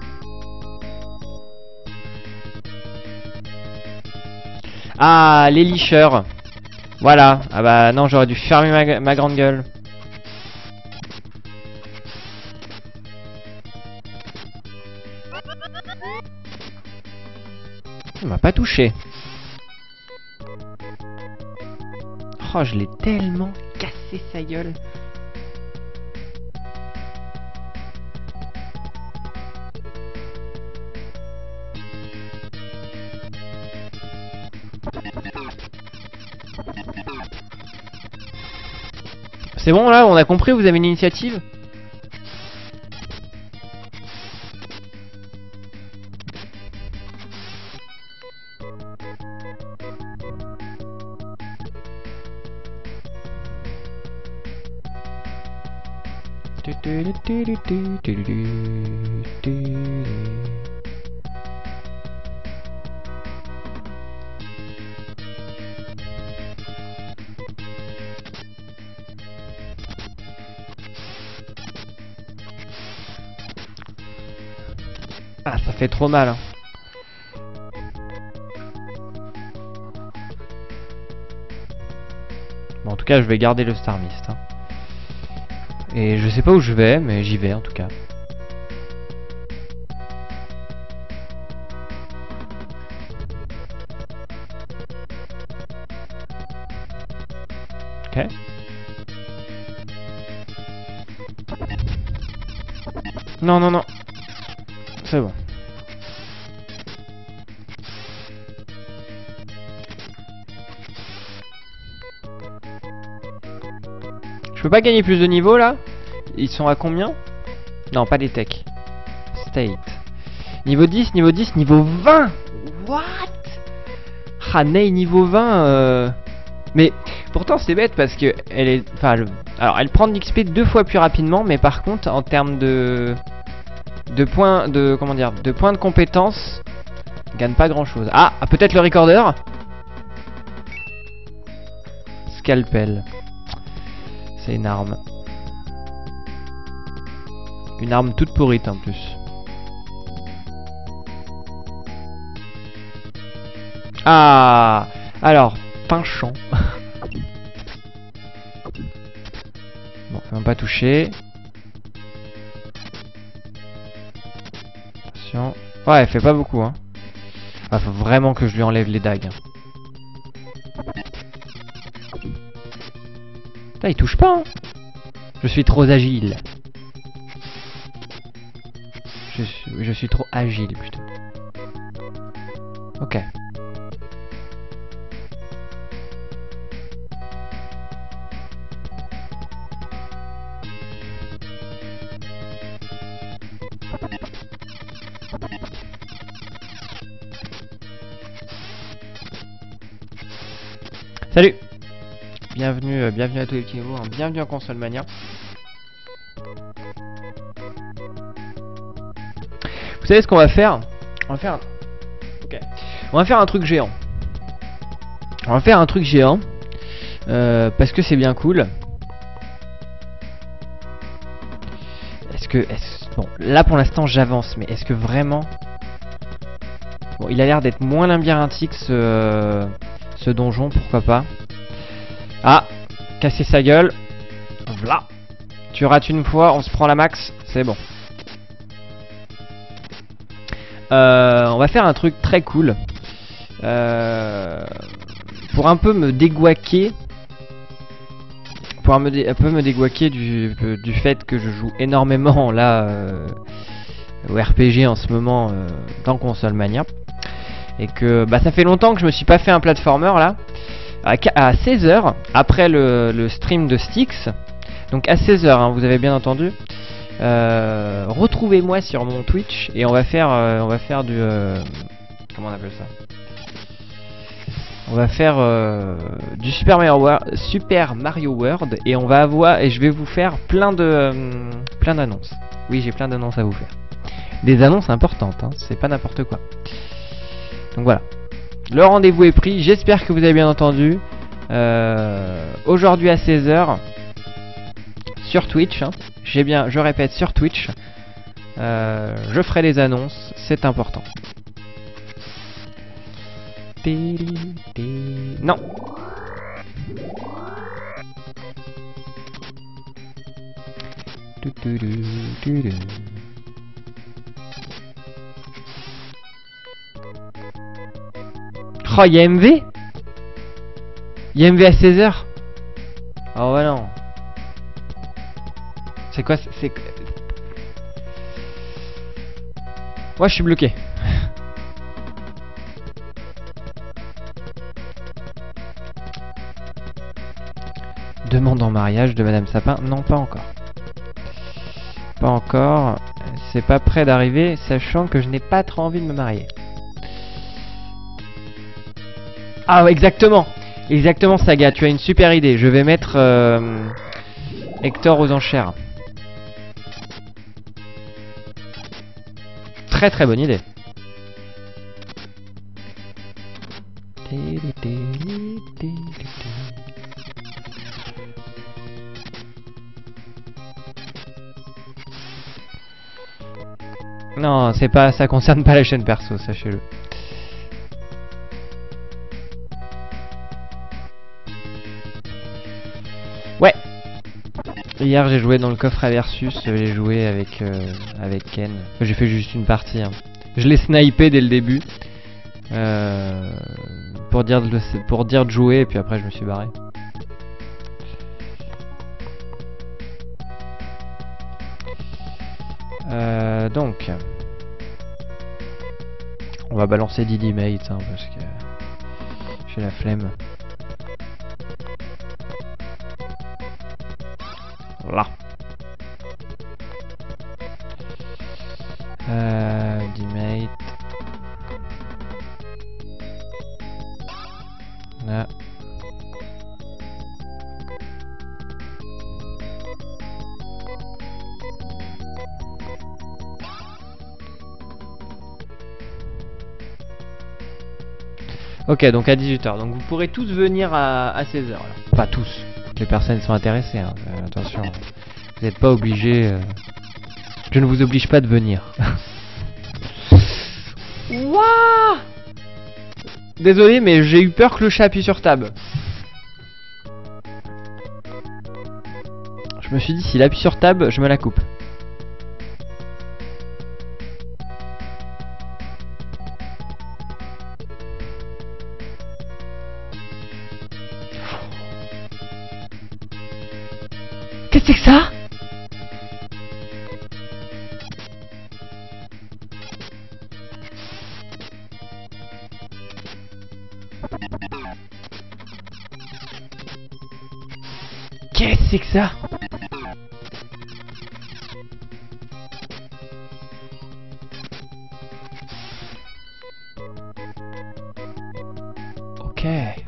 Ah, les licheurs. Voilà. Ah bah non, j'aurais dû fermer ma grande gueule. Il m'a pas touché. Oh, je l'ai tellement cassé sa gueule. C'est bon là, on a compris, vous avez une initiative? Ah, ça fait trop mal. Hein. Bon, en tout cas, je vais garder le Star Mist. Hein. Et je sais pas où je vais, mais j'y vais en tout cas. Ok. Non, non, non. C'est bon. Je peux pas gagner plus de niveaux là? Ils sont à combien? Non, pas des techs. State. Niveau 10, niveau 10, niveau 20. What? Ah, Ney niveau 20. Mais pourtant c'est bête parce que elle est... Enfin, alors elle prend de l'XP 2 fois plus rapidement, mais par contre en termes de points de... Comment dire? De points de compétence, gagne pas grand chose. Ah, peut-être le recorder? Scalpel. C'est une arme. Une arme toute pourrite en plus. Ah, alors, pinchant. Bon, même pas touché. Attention. Ouais, elle fait pas beaucoup, hein. Ah, faut vraiment que je lui enlève les dagues. Putain, il touche pas, hein. Je suis trop agile. Je suis trop agile, plutôt. Ok. Salut. Bienvenue, bienvenue à tous les petits nouveaux, hein. Bienvenue en Console Mania. Vous savez ce qu'on va faire? On va faire un... Ok. On va faire un truc géant. On va faire un truc géant. Parce que c'est bien cool. Bon, là pour l'instant j'avance, mais est-ce que vraiment... Bon, il a l'air d'être moins labyrinthique ce donjon, pourquoi pas. Ah, casser sa gueule. Voilà. Tu rates une fois, on se prend la max, c'est bon. On va faire un truc très cool. Pour un peu me déguaquer. Pour un peu me déguaquer du fait que je joue énormément là au RPG en ce moment dans Console Mania. Et que bah, ça fait longtemps que je me suis pas fait un platformer là. À 16h, après le stream de Styx. Donc à 16h, hein, vous avez bien entendu. Retrouvez-moi sur mon Twitch et on va faire du comment on appelle ça? On va faire du Super Mario World et on va avoir et je vais vous faire plein d'annonces. Oui, j'ai plein d'annonces à vous faire. Des annonces importantes, hein, c'est pas n'importe quoi. Donc voilà. Le rendez-vous est pris, j'espère que vous avez bien entendu. Aujourd'hui à 16h sur Twitch, hein. Je répète, sur Twitch. Je ferai les annonces, c'est important. Non. Oh, il y a MV? Il y a MV à 16h? Oh ouais non. C'est quoi? C'est... Moi je suis bloqué. Demande en mariage de Madame Sapin? Non, pas encore. Pas encore. C'est pas près d'arriver, sachant que je n'ai pas trop envie de me marier. Ah ouais, exactement. Exactement, Saga, tu as une super idée. Je vais mettre Hector aux enchères. Très très bonne idée. Non, c'est pas, ça concerne pas la chaîne perso, sachez-le. Ouais. Hier j'ai joué dans le coffre à Versus, j'ai joué avec Ken. J'ai fait juste une partie. Hein. Je l'ai snipé dès le début. Pour dire de jouer et puis après je me suis barré. Donc on va balancer Didi Mate hein, parce que j'ai la flemme. Voilà. Didi Mate. Là. Ok, donc à 18h. Donc vous pourrez tous venir à 16h. Pas tous. Toutes les personnes sont intéressées. Hein. Attention. Vous n'êtes pas obligés. Je ne vous oblige pas de venir. Wouah! Désolé, mais j'ai eu peur que le chat appuie sur tab. Je me suis dit, s'il appuie sur tab, je me la coupe. Qu'est-ce que c'est que ça? Qu'est-ce que c'est que ça? Ok.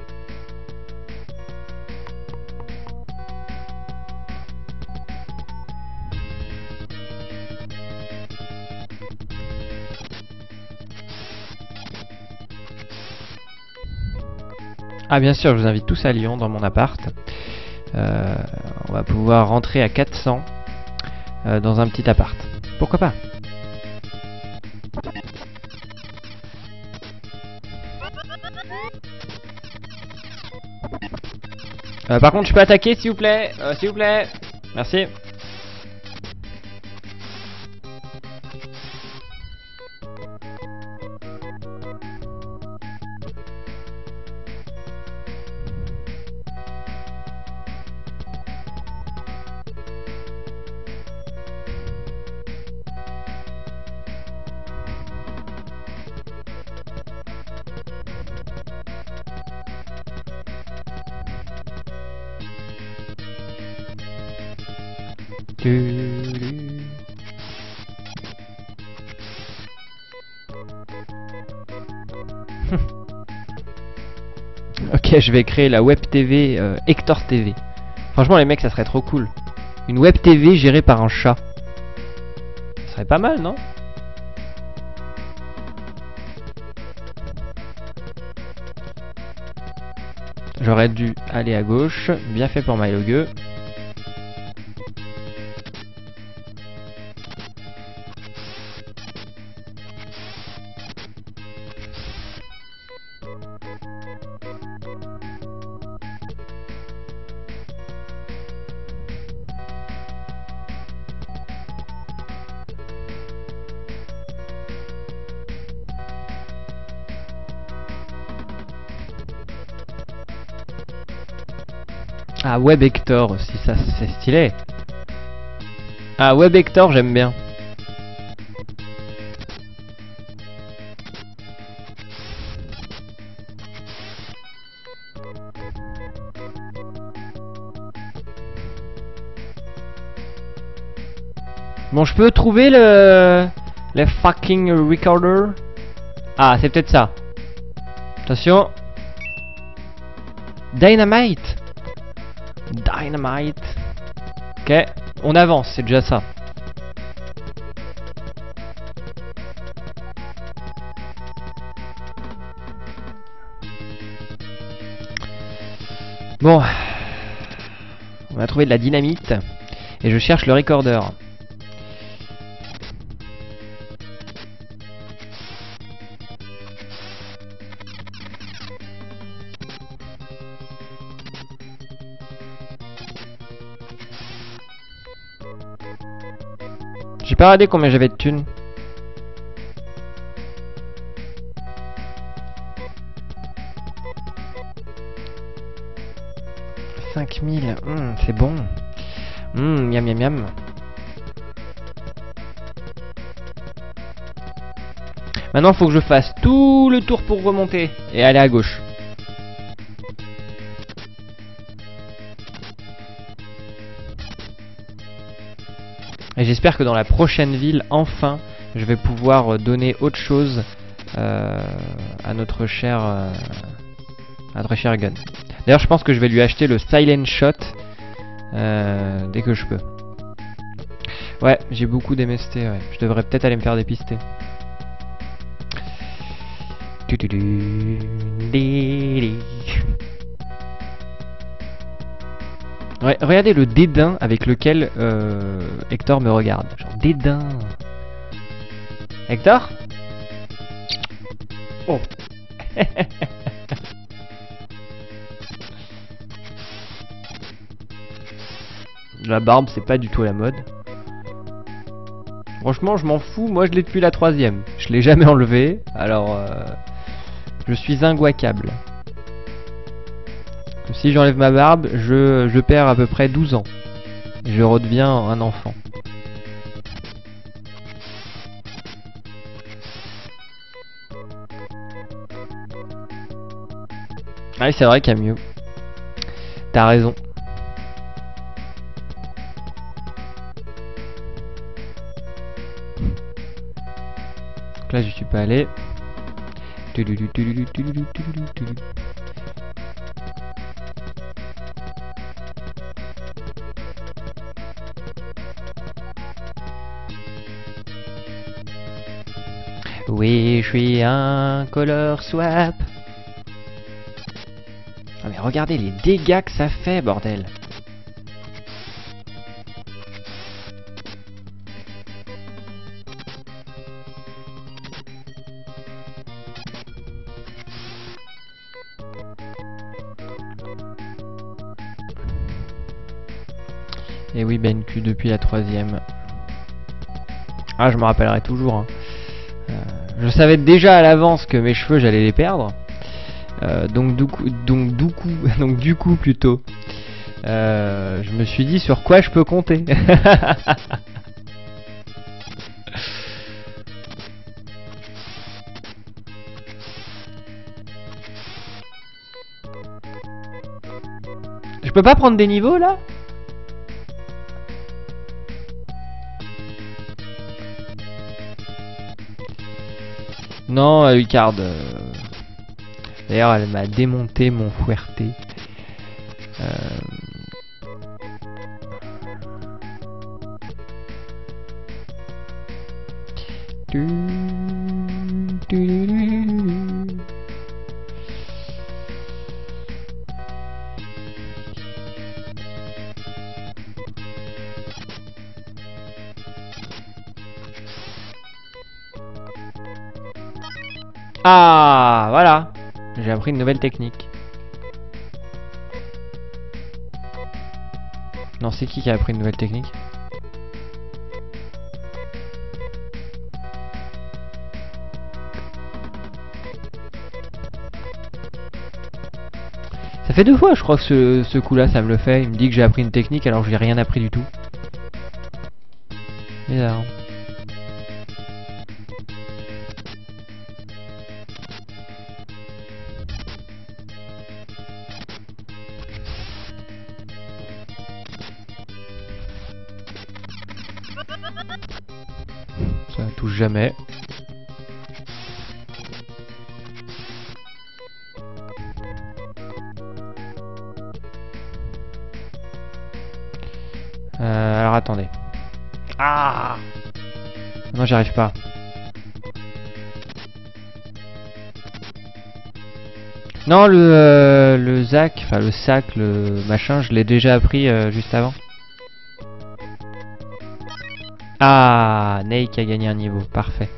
Ah bien sûr, je vous invite tous à Lyon dans mon appart. On va pouvoir rentrer à 400 dans un petit appart. Pourquoi pas? Par contre, je peux attaquer s'il vous plaît? S'il vous plaît. Merci. Ok, je vais créer la web TV Hector TV. Franchement, les mecs, ça serait trop cool. Une web TV gérée par un chat. Ça serait pas mal, non? J'aurais dû aller à gauche. Bien fait pour MyLogue. Ah, Web Hector aussi, ça c'est stylé. Ah, Web Hector, j'aime bien. Bon, je peux trouver le fucking recorder. Ah, c'est peut-être ça. Attention. Dynamite. Dynamite. Ok, on avance, c'est déjà ça. Bon. On a trouvé de la dynamite. Et je cherche le recorder. J'ai pas regardé combien j'avais de thunes. « 5000, c'est bon. Miam miam miam. » Maintenant, faut que je fasse tout le tour pour remonter et aller à gauche. Et j'espère que dans la prochaine ville, enfin, je vais pouvoir donner autre chose à notre cher gun. D'ailleurs, je pense que je vais lui acheter le Silent Shot dès que je peux. Ouais, j'ai beaucoup d'MST, ouais. Je devrais peut-être aller me faire dépister. Ouais, regardez le dédain avec lequel Hector me regarde. Genre dédain. Hector? Oh. La barbe, c'est pas du tout à la mode. Franchement, je m'en fous. Moi, je l'ai depuis la 3ème. Je l'ai jamais enlevé. Alors, je suis inguacable. Si j'enlève ma barbe, je perds à peu près 12 ans. Je redeviens un enfant. Ah oui, c'est vrai qu'il y a mieux. T'as raison. Donc là, je suis pas allé. Oui, je suis un color swap. Ah mais regardez les dégâts que ça fait, bordel. Et oui, BenQ depuis la 3ème. Ah, je me rappellerai toujours. Hein. Je savais déjà à l'avance que mes cheveux, j'allais les perdre. Donc du coup plutôt. Je me suis dit sur quoi je peux compter. Je peux pas prendre des niveaux là? Non, Lucard. D'ailleurs, elle m'a démonté mon Fuerte. Ah, voilà. J'ai appris une nouvelle technique. Non, c'est qui a appris une nouvelle technique? Ça fait 2 fois, je crois, que ce coup-là, ça me le fait. Il me dit que j'ai appris une technique alors que j'ai rien appris du tout. Bizarre. Ça touche jamais. Alors attendez. Ah! Non, j'y arrive pas. Non, le Zac, enfin le sac, le machin, je l'ai déjà appris juste avant. Ah, Nate a gagné un niveau, parfait.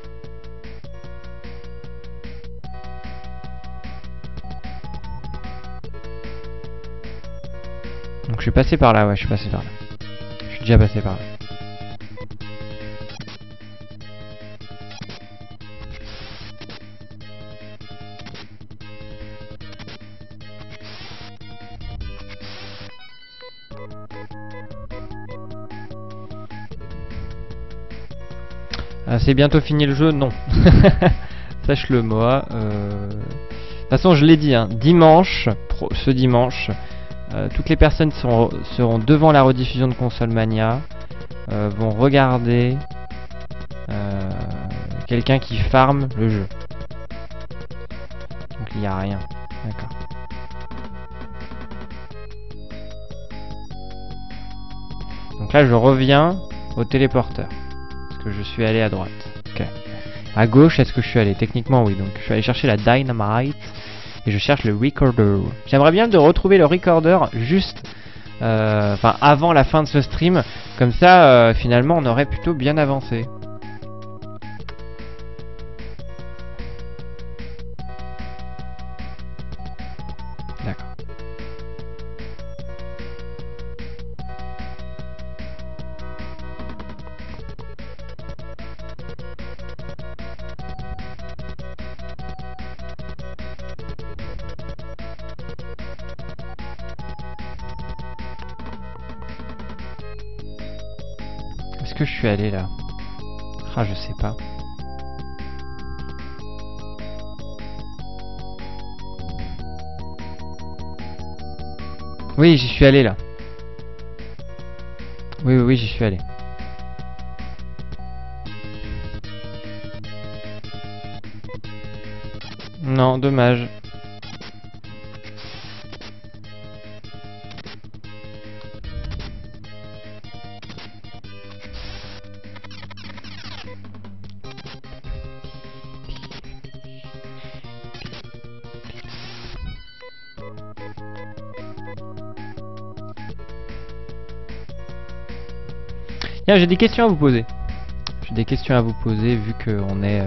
Donc je suis passé par là, ouais, je suis passé par là. Je suis déjà passé par là. C'est bientôt fini le jeu? Non. Sache-le moi. De toute façon, je l'ai dit, hein, dimanche, ce dimanche, toutes les personnes seront devant la rediffusion de Console Mania, vont regarder quelqu'un qui farme le jeu. Donc il n'y a rien. D'accord. Donc là, je reviens au téléporteur. Que je suis allé à droite. Ok. À gauche, est-ce que je suis allé? Techniquement, oui. Donc, je suis allé chercher la Dynamite et je cherche le Recorder. J'aimerais bien de retrouver le Recorder juste, enfin, avant la fin de ce stream. Comme ça, finalement, on aurait plutôt bien avancé. D'accord. Est-ce que je suis allé là? Ah, je sais pas. Oui, j'y suis allé là. Oui, oui, oui, j'y suis allé. Non, dommage. Tiens, j'ai des questions à vous poser. J'ai des questions à vous poser vu qu'on est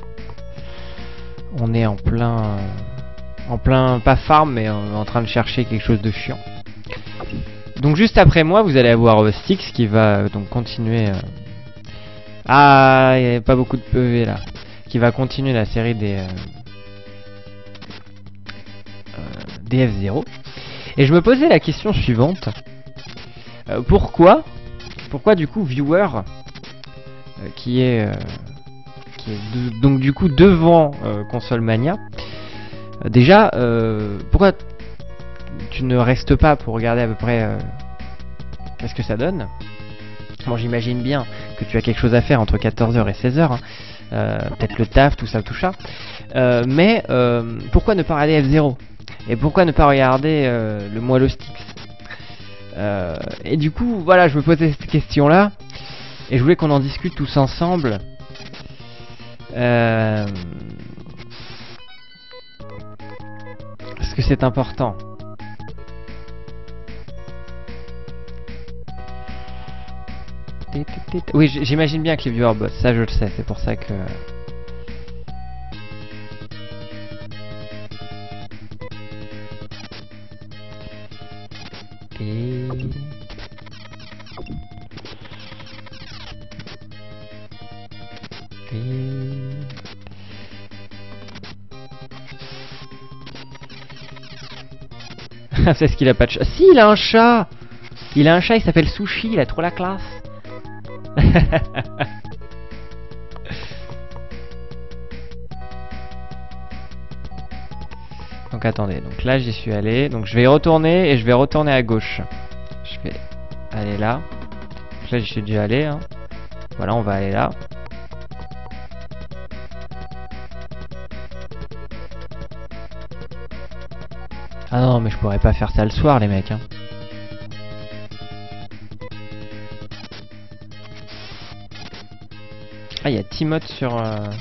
en plein pas farm mais en train de chercher quelque chose de chiant. Donc juste après moi, vous allez avoir Styx qui va donc continuer. Ah, il n'y avait pas beaucoup de PV là. Qui va continuer la série des F0. Et je me posais la question suivante. Pourquoi du coup Viewer qui est donc du coup devant Console Mania, déjà pourquoi tu ne restes pas pour regarder à peu près qu'est-ce que ça donne? Bon, j'imagine bien que tu as quelque chose à faire entre 14h et 16h, hein. Peut-être le taf, tout ça, tout ça. Mais pourquoi ne pas regarder F0? Et pourquoi ne pas regarder le Moello Styx? Et du coup, voilà, je me posais cette question-là. Et je voulais qu'on en discute tous ensemble. Parce que c'est important. Oui, j'imagine bien que les viewers bossent, ça je le sais, c'est pour ça que... Et... c'est ce qu'il a pas de chat. Si, il a un chat! Il a un chat, il s'appelle Sushi, il a trop la classe. Donc attendez, donc là j'y suis allé. Donc je vais y retourner et je vais retourner à gauche. Je vais aller là. Donc là j'y suis déjà allé. Hein. Voilà, on va aller là. Ah non, mais je pourrais pas faire ça le soir, les mecs. Hein. Ah, il y a Timoth sur...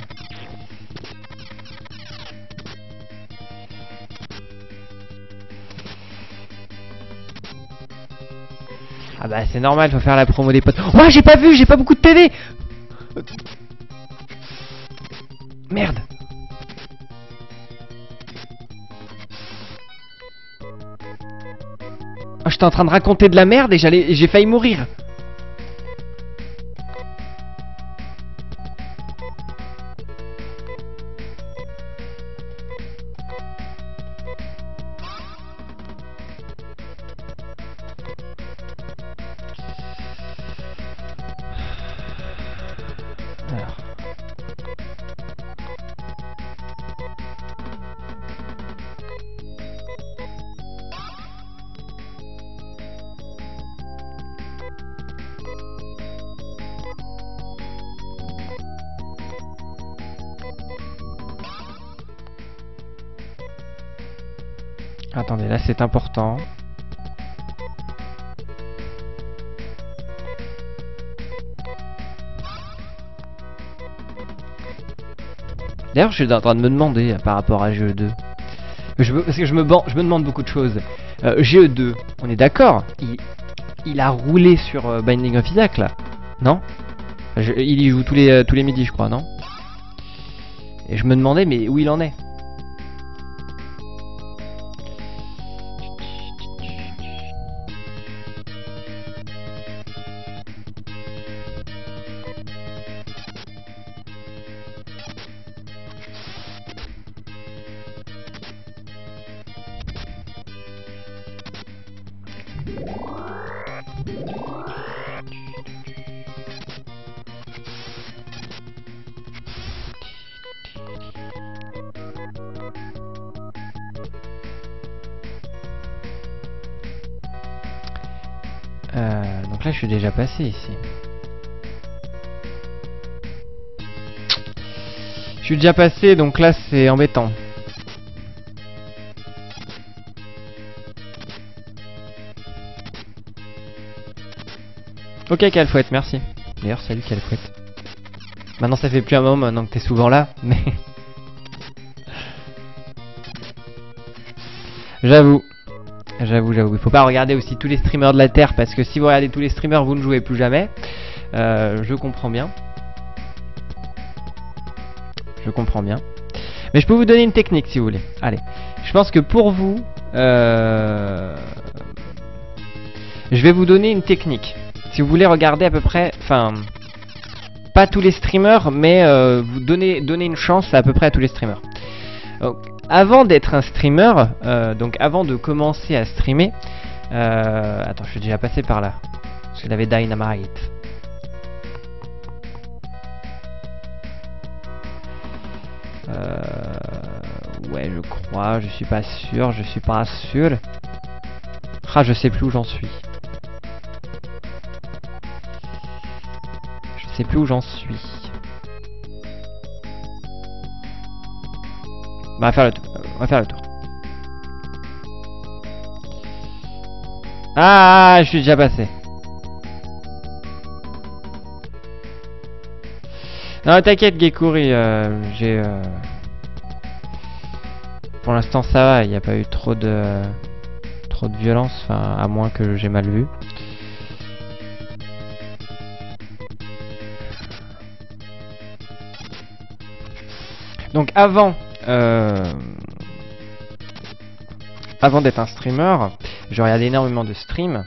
Ah bah c'est normal, faut faire la promo des potes. Oh, j'ai pas vu, j'ai pas beaucoup de PV. Merde. Oh, j'étais en train de raconter de la merde et j'ai failli mourir. Alors. Attendez, là c'est important. D'ailleurs, je suis en train de me demander par rapport à GE2. Parce que je me demande beaucoup de choses. GE2, on est d'accord, il a roulé sur Binding of Isaac là, non? Il y joue tous les midis, je crois, non? Et je me demandais, mais où il en est? Donc là je suis déjà passé ici. Je suis déjà passé, donc là c'est embêtant. Ok Calfouette, merci. D'ailleurs salut Calfouette. Maintenant ça fait plus un moment maintenant que t'es souvent là, mais... J'avoue, il faut pas regarder aussi tous les streamers de la Terre, parce que si vous regardez tous les streamers, vous ne jouez plus jamais. Je comprends bien. Je comprends bien. Mais je peux vous donner une technique si vous voulez. Allez, je pense que pour vous, je vais vous donner une technique. Si vous voulez regarder à peu près, enfin, pas tous les streamers, mais vous donner une chance à peu près à tous les streamers. Donc, avant d'être un streamer, donc avant de commencer à streamer, attends, je suis déjà passé par là, parce qu'il avait Dynamite. Ouais, je crois, je suis pas sûr, Ah, je sais plus où j'en suis. Je sais plus où j'en suis. On va faire le tour. On va faire le tour. Ah, je suis déjà passé. Non, t'inquiète, Gekuri, j'ai... Pour l'instant, ça va, il n'y a pas eu trop de violence, enfin, à moins que j'ai mal vu. Donc, avant d'être un streamer, je regardais énormément de streams.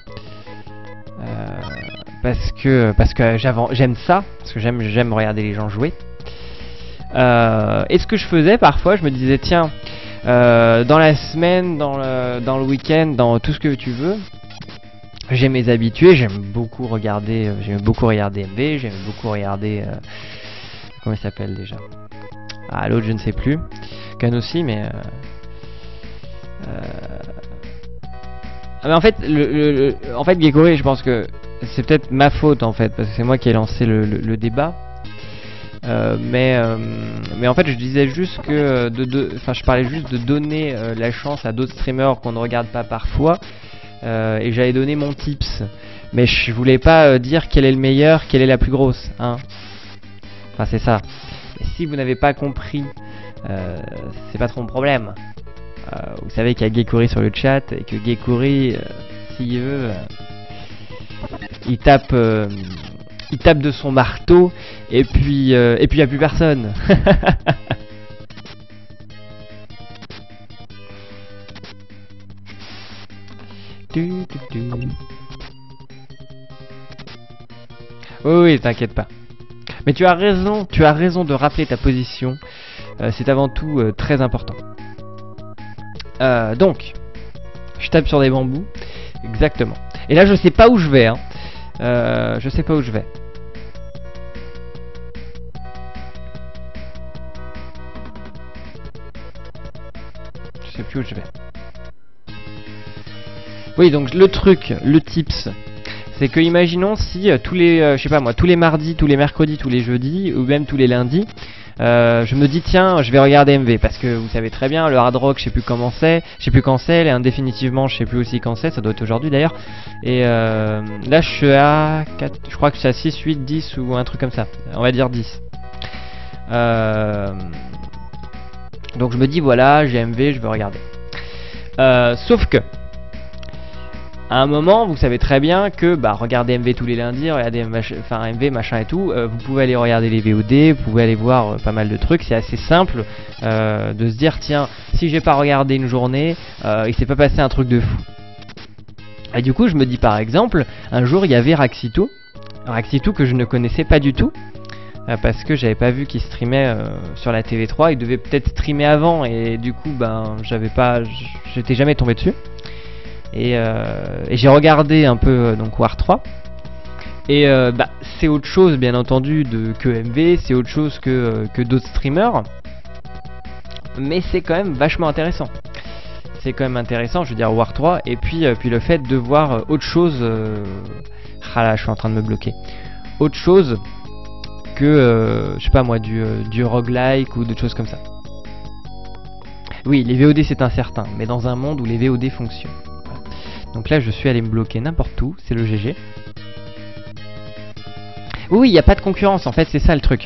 Parce que j'aime ça, parce que j'aime regarder les gens jouer. Et ce que je faisais parfois, je me disais tiens, dans la semaine, dans le week-end, dans tout ce que tu veux, j'ai mes habitués, j'aime beaucoup regarder MV, j'aime beaucoup regarder comment il s'appelle déjà, ah l'autre je ne sais plus, Can aussi, mais en fait Gekuri, je pense que c'est peut-être ma faute en fait, parce que c'est moi qui ai lancé le débat. Mais en fait je disais juste que je parlais juste de donner la chance à d'autres streamers qu'on ne regarde pas parfois, et j'avais donné mon tips, mais je voulais pas dire quel est le meilleur, quelle est la plus grosse, hein. Enfin c'est ça. Et si vous n'avez pas compris, c'est pas trop mon problème. Vous savez qu'il y a Gekuri sur le chat, et que Gekuri, s'il veut, il tape de son marteau, et puis il n'y a plus personne. Oui, t'inquiète pas. Mais tu as raison de rappeler ta position. C'est avant tout très important. Donc, je tape sur des bambous. Exactement. Et là, je sais pas où je vais, hein. Je sais pas où je vais. Je sais plus où je vais. Oui, donc le truc, le tips, c'est que imaginons si tous les, je sais pas moi, tous les mardis, tous les mercredis, tous les jeudis, ou même tous les lundis, je me dis tiens, je vais regarder MV, parce que vous savez très bien, le hard rock, je sais plus comment c'est, je sais plus quand c'est, et indéfinitivement, je sais plus aussi quand c'est, ça doit être aujourd'hui d'ailleurs. Et là, je suis à 4, je crois que c'est à 6, 8, 10 ou un truc comme ça, on va dire 10. Donc je me dis voilà, j'ai MV, je veux regarder. Sauf que à un moment, vous savez très bien que regardez MV tous les lundis, regardez MV machin et tout, vous pouvez aller regarder les VOD, vous pouvez aller voir pas mal de trucs. C'est assez simple de se dire tiens, si j'ai pas regardé une journée, il s'est pas passé un truc de fou. Et du coup, je me dis par exemple, un jour il y avait Raxitou que je ne connaissais pas du tout. Parce que j'avais pas vu qu'il streamait sur la TV3, il devait peut-être streamer avant, et du coup j'étais jamais tombé dessus. Et j'ai regardé un peu donc War 3, et c'est autre chose bien entendu que MV, c'est autre chose que d'autres streamers, mais c'est quand même vachement intéressant. C'est quand même intéressant, je veux dire War 3, et puis le fait de voir autre chose. Ah là, je suis en train de me bloquer. Autre chose que je sais pas moi, du roguelike ou d'autres choses comme ça. Oui, les VOD c'est incertain, mais dans un monde où les VOD fonctionnent. Donc là je suis allé me bloquer n'importe où, c'est le GG. Oui, il n'y a pas de concurrence en fait, c'est ça le truc.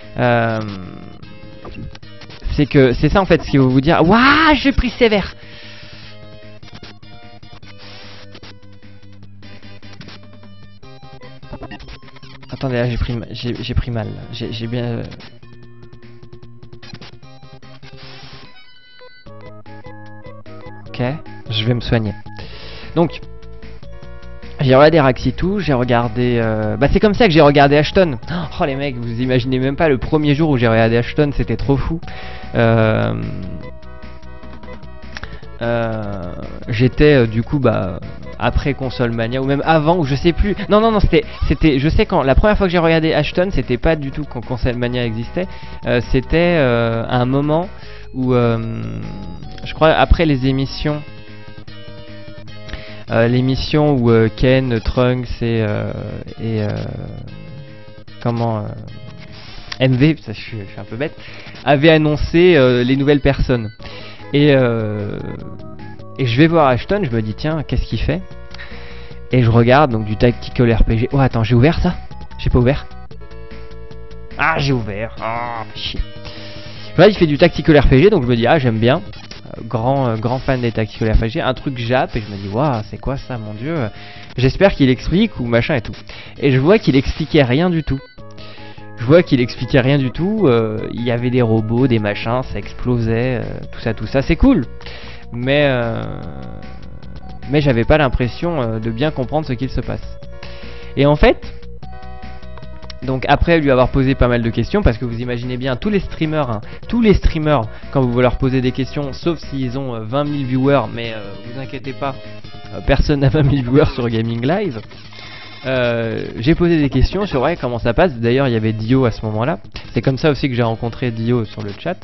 C'est ça en fait ce qui va vous dire. Waouh, j'ai pris sévère. Attendez, là j'ai pris mal. J'ai bien... Ok, je vais me soigner. Donc, j'ai regardé Raxitou, j'ai regardé... c'est comme ça que j'ai regardé Ashton. Oh les mecs, vous imaginez même pas, le premier jour où j'ai regardé Ashton, c'était trop fou. J'étais du coup après Console Mania, ou même avant, ou je sais plus. Non, c'était je sais quand la première fois que j'ai regardé Ashton, c'était pas du tout quand Console Mania existait. C'était à un moment où je crois après les émissions, l'émission où Ken, Trunks et comment MV, ça, je suis un peu bête, avait annoncé les nouvelles personnes. Et je vais voir Ashton, je me dis tiens, qu'est-ce qu'il fait? Et je regarde donc du tactical RPG. Oh attends, j'ai ouvert ça? J'ai pas ouvert? Ah, j'ai ouvert. Ah, chier. Là, il fait du tactical RPG, donc je me dis ah, j'aime bien. Grand fan des tactical RPG, un truc Jap, et je me dis waouh, c'est quoi ça, mon dieu? J'espère qu'il explique ou machin et tout. Et je vois qu'il expliquait rien du tout. Il y avait des robots, des machins, ça explosait, tout ça, c'est cool. Mais j'avais pas l'impression de bien comprendre ce qu'il se passe. Et en fait, donc après lui avoir posé pas mal de questions, parce que vous imaginez bien tous les streamers, quand vous leur posez des questions, sauf s'ils ont 20 000 viewers, mais vous inquiétez pas, personne n'a 20 000 viewers sur Gaming Live. J'ai posé des questions sur ouais, comment ça passe. D'ailleurs il y avait Dio à ce moment là. C'est comme ça aussi que j'ai rencontré Dio sur le chat.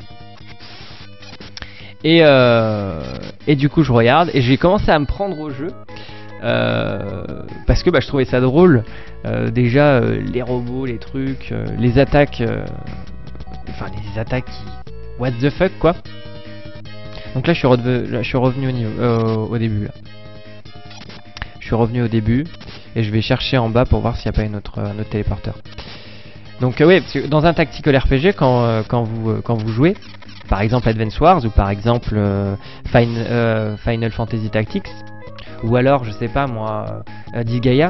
Et du coup je regarde et j'ai commencé à me prendre au jeu. Parce que je trouvais ça drôle. Déjà les robots, les trucs, les attaques. Enfin les attaques qui... What the fuck quoi. Donc là je suis revenu au début là. Je suis revenu au début. Et je vais chercher en bas pour voir s'il n'y a pas un autre téléporteur. Donc oui, parce que dans un tactical RPG, quand vous jouez, par exemple Advance Wars ou par exemple Final Fantasy Tactics, ou alors je sais pas moi, Disgaea.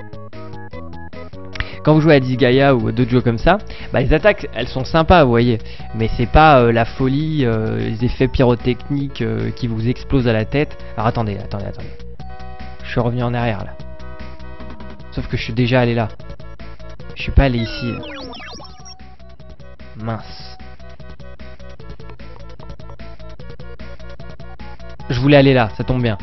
Quand vous jouez à Disgaea ou d'autres jeux comme ça, les attaques elles sont sympas, vous voyez, mais c'est pas la folie, les effets pyrotechniques qui vous explosent à la tête. Alors attendez. Je suis revenu en arrière là. Sauf que je suis déjà allé là. Je suis pas allé ici. Là. Mince. Je voulais aller là, ça tombe bien.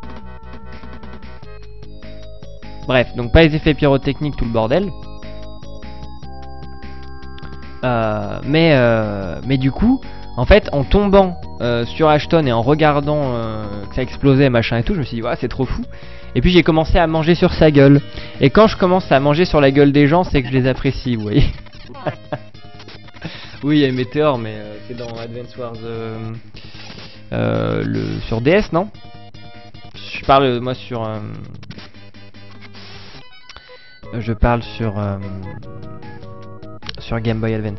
Bref, donc pas les effets pyrotechniques, tout le bordel. Mais du coup, en fait, en tombant sur Ashton et en regardant que ça explosait, machin et tout, je me suis dit, ouais, c'est trop fou. Et puis j'ai commencé à manger sur sa gueule. Et quand je commence à manger sur la gueule des gens, c'est que je les apprécie, vous voyez. Oui, il y a une météore, mais c'est dans Advance Wars sur DS, non? Je parle, moi, sur... je parle sur Game Boy Advance.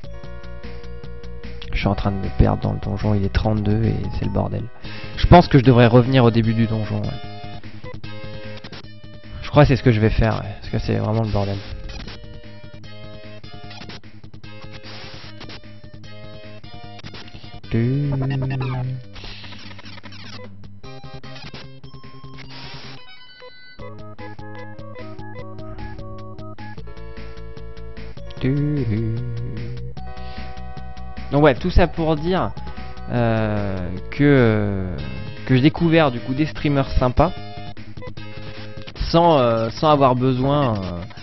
Je suis en train de me perdre dans le donjon, il est 32 et c'est le bordel. Je pense que je devrais revenir au début du donjon, ouais. Je crois que c'est ce que je vais faire, ouais, parce que c'est vraiment le bordel. Donc ouais, tout ça pour dire que j'ai découvert du coup des streamers sympas sans avoir besoin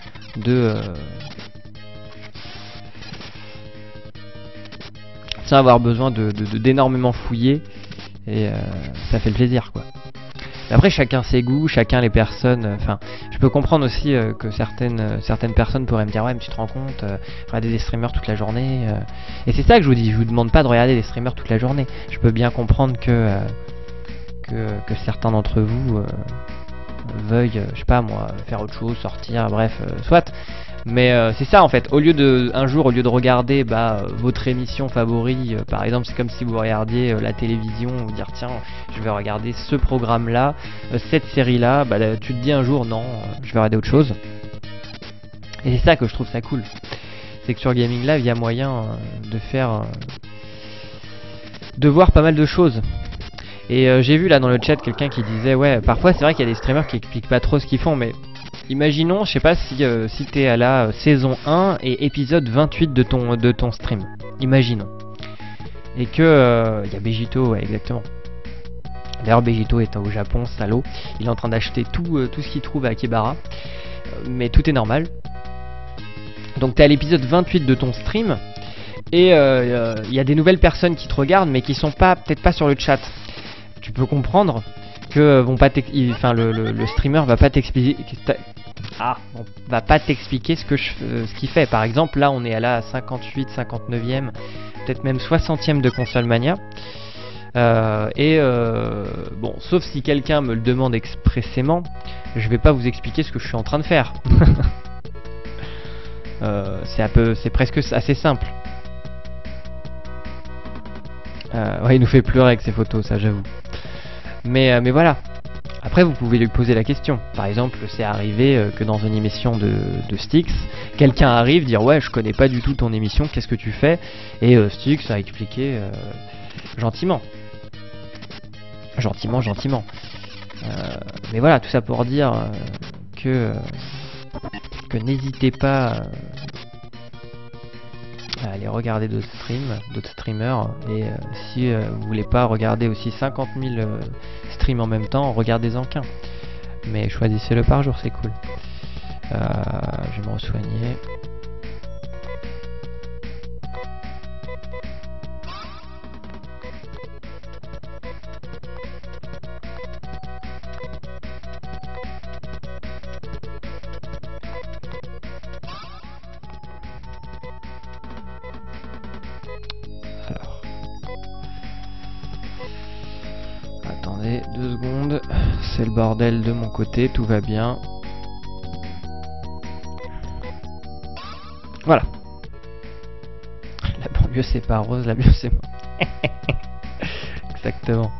d'énormément fouiller, et ça fait le plaisir quoi. Après chacun ses goûts, chacun les personnes, enfin je peux comprendre aussi que certaines personnes pourraient me dire ouais mais tu te rends compte, regarder des streamers toute la journée, et c'est ça que je vous dis, je vous demande pas de regarder des streamers toute la journée, je peux bien comprendre que certains d'entre vous veuillent, je sais pas moi, faire autre chose, sortir, bref, soit. Mais c'est ça en fait, un jour au lieu de regarder votre émission favorite, par exemple c'est comme si vous regardiez la télévision, vous dire tiens je vais regarder ce programme là, cette série là, tu te dis un jour non, je vais regarder autre chose. Et c'est ça que je trouve ça cool, c'est que sur Gaming Live il y a moyen de voir pas mal de choses. Et j'ai vu là dans le chat quelqu'un qui disait ouais parfois c'est vrai qu'il y a des streamers qui expliquent pas trop ce qu'ils font, mais imaginons, je sais pas si t'es à la saison 1 et épisode 28 de ton stream. Imaginons. Et que y a Begito, ouais exactement. D'ailleurs Begito est au Japon, salaud. Il est en train d'acheter tout ce qu'il trouve à Akebara. Mais tout est normal. Donc t'es à l'épisode 28 de ton stream. Et il y a des nouvelles personnes qui te regardent mais qui sont peut-être pas sur le chat. Tu peux comprendre que le streamer va pas t'expliquer on va pas t'expliquer ce qu'il fait. Par exemple, là, on est à la 58, 59e, peut-être même 60e de Console Mania. Bon, sauf si quelqu'un me le demande expressément, je vais pas vous expliquer ce que je suis en train de faire. C'est presque assez simple. Ouais, il nous fait pleurer avec ses photos, ça j'avoue. Mais voilà. Après, vous pouvez lui poser la question. Par exemple, c'est arrivé que dans une émission de Styx, quelqu'un arrive dire ouais, je connais pas du tout ton émission, qu'est-ce que tu fais? Et Styx a expliqué gentiment. Gentiment. Mais voilà, tout ça pour dire que n'hésitez pas à aller regarder d'autres streamers, et si vous voulez pas regarder aussi 50 000 streams en même temps, regardez-en qu'un. Mais choisissez-le par jour, c'est cool. Je vais me re-soigner. Attendez 2 secondes, c'est le bordel de mon côté, tout va bien. Voilà. La banlieue c'est pas Rose, la banlieue c'est moi. Exactement.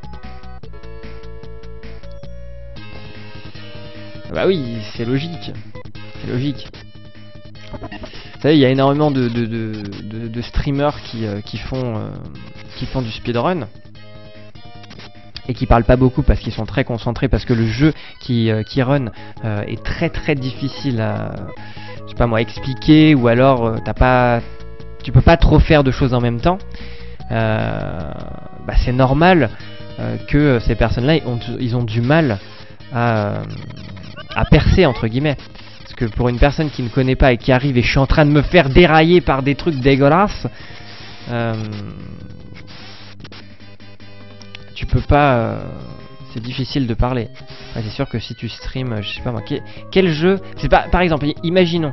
Bah oui, c'est logique. C'est logique. Vous savez, il y a énormément de streamers qui font du speedrun. Et qui parlent pas beaucoup parce qu'ils sont très concentrés, parce que le jeu qui run est très difficile à, je sais pas moi, expliquer, ou alors tu peux pas trop faire de choses en même temps. Bah c'est normal que ces personnes-là ils ont du mal à percer entre guillemets. Parce que pour une personne qui ne connaît pas et qui arrive et je suis en train de me faire dérailler par des trucs dégueulasses, tu peux pas, c'est difficile de parler. Ouais, c'est sûr que si tu streams, je sais pas moi, quel jeu, c'est pas, par exemple, imaginons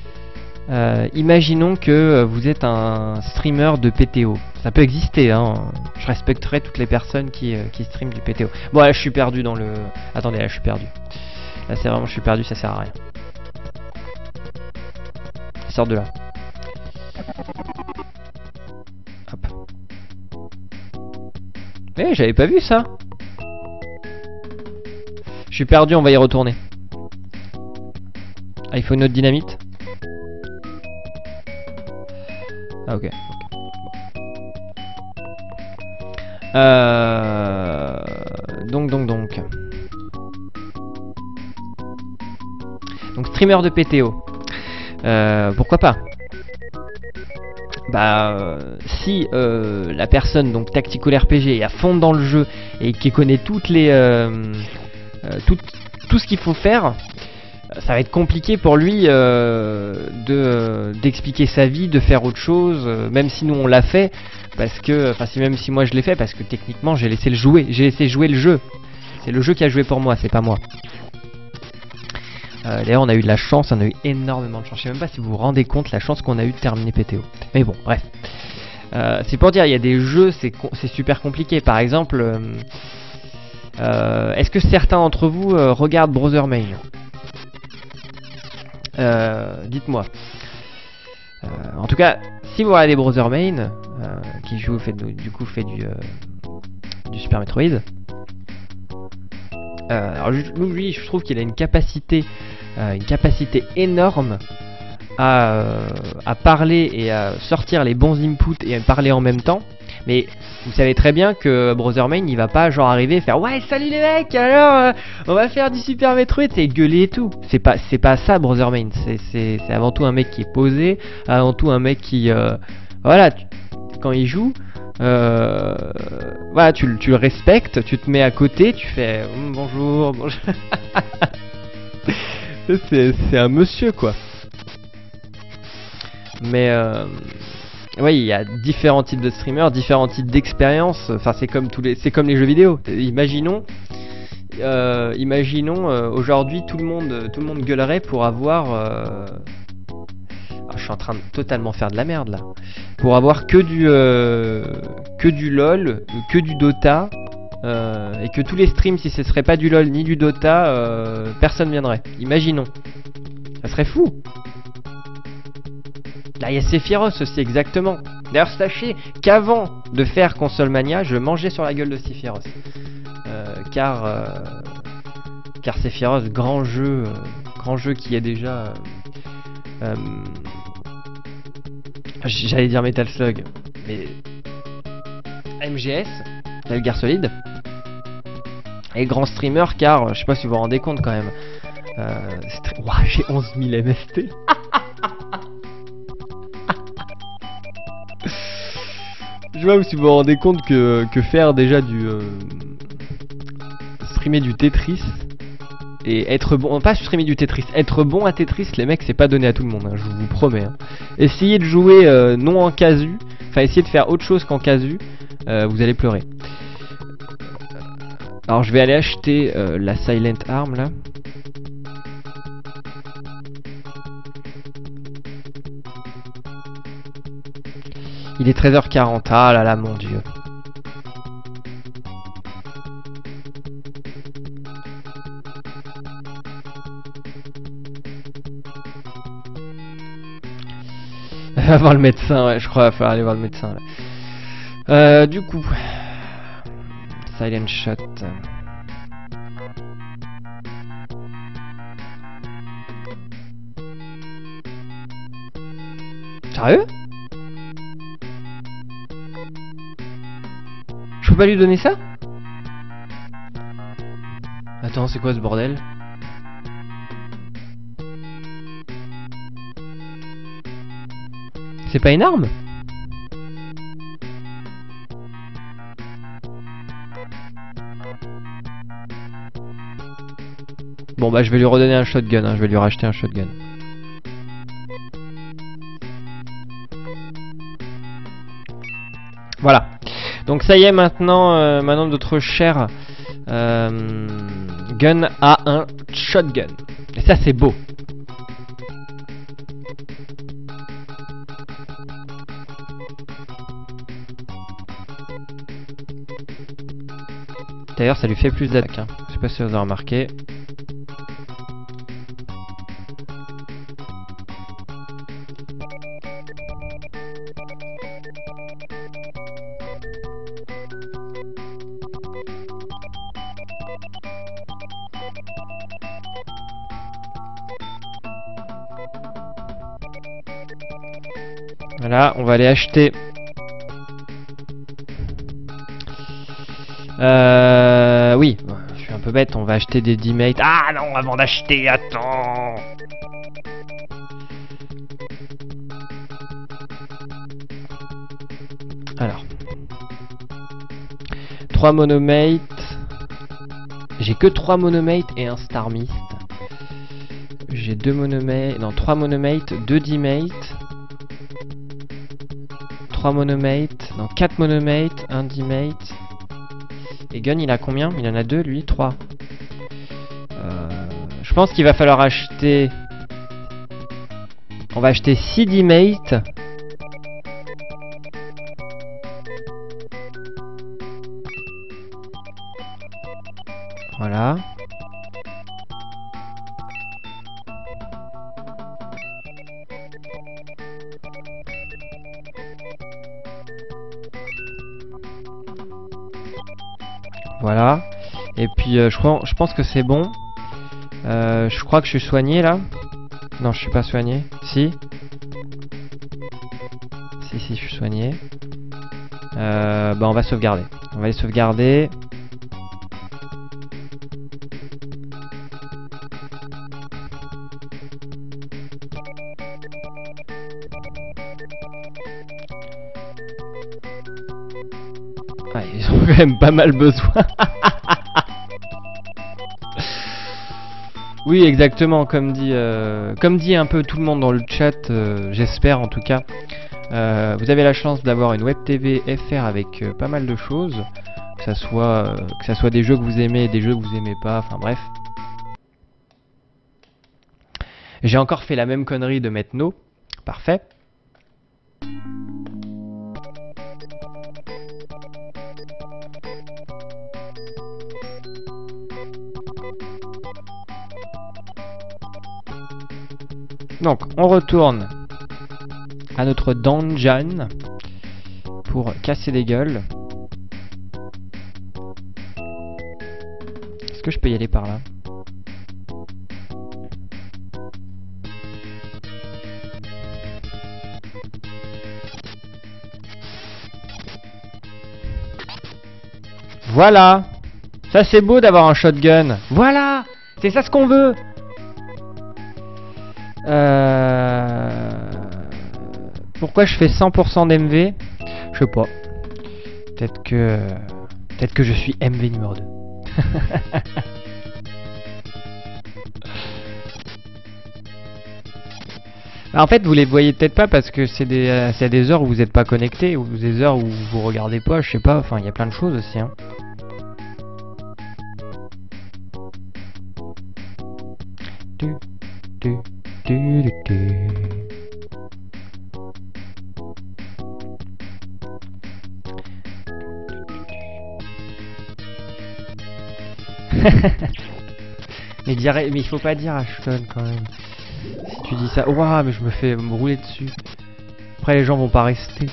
que vous êtes un streamer de PTO. Ça peut exister, hein. Je respecterai toutes les personnes qui streament du PTO. Bon, là je suis perdu dans le, attendez, là je suis perdu. Là c'est vraiment, je suis perdu, ça sert à rien. Sors de là. Hop. Eh, j'avais pas vu ça. Je suis perdu, on va y retourner. Ah, il faut une autre dynamite. Ah, ok. Donc streamer de PTO. Pourquoi pas? Bah, si la personne, donc Tactical RPG, est à fond dans le jeu et qui connaît toutes les tout ce qu'il faut faire, ça va être compliqué pour lui d'expliquer sa vie, de faire autre chose, même si nous on l'a fait, parce que, enfin, même si moi je l'ai fait, parce que techniquement j'ai laissé jouer le jeu. C'est le jeu qui a joué pour moi, c'est pas moi. D'ailleurs on a eu de la chance, on a eu énormément de chance. Je sais même pas si vous vous rendez compte la chance qu'on a eu de terminer PTO. Mais bon, bref. C'est pour dire, il y a des jeux, c'est super compliqué. Par exemple, est-ce que certains d'entre vous regardent Brother Main? Dites-moi. En tout cas, si vous regardez Brother Main, qui joue, fait du Super Metroid. Alors lui, je trouve qu'il a une capacité énorme à parler et à sortir les bons inputs et à parler en même temps. Mais vous savez très bien que Brother Main, il va pas genre arriver et faire ouais salut les mecs, alors on va faire du Super Metroid et gueuler et tout. C'est pas ça Brother Main. C'est avant tout un mec qui est posé, avant tout un mec qui voilà, quand il joue. Voilà, tu le respectes, tu te mets à côté, tu fais bonjour. C'est un monsieur quoi. Mais oui, il y a différents types de streamers, différents types d'expériences. Enfin, c'est comme les jeux vidéo. Imaginons imaginons aujourd'hui tout le monde gueulerait pour avoir... je suis en train de totalement faire de la merde là. Pour avoir que du LOL, que du Dota, et que tous les streams, si ce serait pas du LOL ni du Dota, personne viendrait. Imaginons. Ça serait fou. Là, il y a Sephiroth aussi, exactement. D'ailleurs, sachez qu'avant de faire Console Mania, je mangeais sur la gueule de Sephiroth. Car Sephiroth, grand jeu qui est déjà... j'allais dire Metal Slug, mais MGS, Metal Gear Solid, et grand streamer, car je sais pas si vous vous rendez compte quand même. Ouah, j'ai 11 000 MST. Je sais pas si vous vous rendez compte que faire déjà du streamer du Tetris et être bon, pas streamer du Tetris, être bon à Tetris, les mecs, c'est pas donné à tout le monde, hein, je vous promets. Hein. Essayez de jouer non en casu, enfin essayez de faire autre chose qu'en casu, vous allez pleurer. Alors je vais aller acheter la Silent Arm là. Il est 13h40, ah là là mon dieu. Va voir le médecin, ouais, je crois qu'il va falloir aller voir le médecin là. Du coup, Silent Shot. Sérieux? Je peux pas lui donner ça? Attends, c'est quoi ce bordel? C'est pas une arme? Bon bah je vais lui redonner un shotgun, hein, je vais lui racheter un shotgun. Voilà. Donc ça y est, maintenant notre cher Gun a un shotgun. Et ça c'est beau. D'ailleurs ça lui fait plus d'attaque, hein. Je sais pas si vous avez remarqué. Voilà, on va aller acheter... oui, je suis un peu bête, on va acheter des D-Mates. Ah non, avant d'acheter, attends. Alors. 3 monomates. J'ai que 3 monomates et un Star Mist. J'ai 2 monomates, non 3 monomates, 2 D-Mates. 3 monomates, non 4 monomates, 1 D-Mate. Et Gun il a combien? Il en a 2 lui, 3. Je pense qu'il va falloir acheter... On va acheter 6 D-Mate. Voilà. Voilà. Et puis je pense que c'est bon. Je crois que je suis soigné là. Non, je suis pas soigné. Si. Si, je suis soigné. Bah on va sauvegarder. On va les sauvegarder. Ah, ils ont quand même pas mal besoin. Oui, exactement, comme dit un peu tout le monde dans le chat, j'espère en tout cas. Vous avez la chance d'avoir une web TV FR avec pas mal de choses. ça soit des jeux que vous aimez et des jeux que vous aimez pas, enfin bref. J'ai encore fait la même connerie de mettre no. Parfait. Donc, on retourne à notre dungeon pour casser des gueules. Est-ce que je peux y aller par là? Voilà. Ça c'est beau d'avoir un shotgun. Voilà. C'est ça ce qu'on veut. Pourquoi je fais 100% d'MV? Je sais pas. Peut-être que je suis MV numéro 2. En fait, vous les voyez peut-être pas parce que c'est des heures où vous n'êtes pas connecté, ou des heures où vous regardez pas, je sais pas. Enfin, il y a plein de choses aussi. Hein. Mais il faut pas dire Ashton quand même. Si tu dis ça, ouah, mais je me fais me rouler dessus. Après les gens vont pas rester.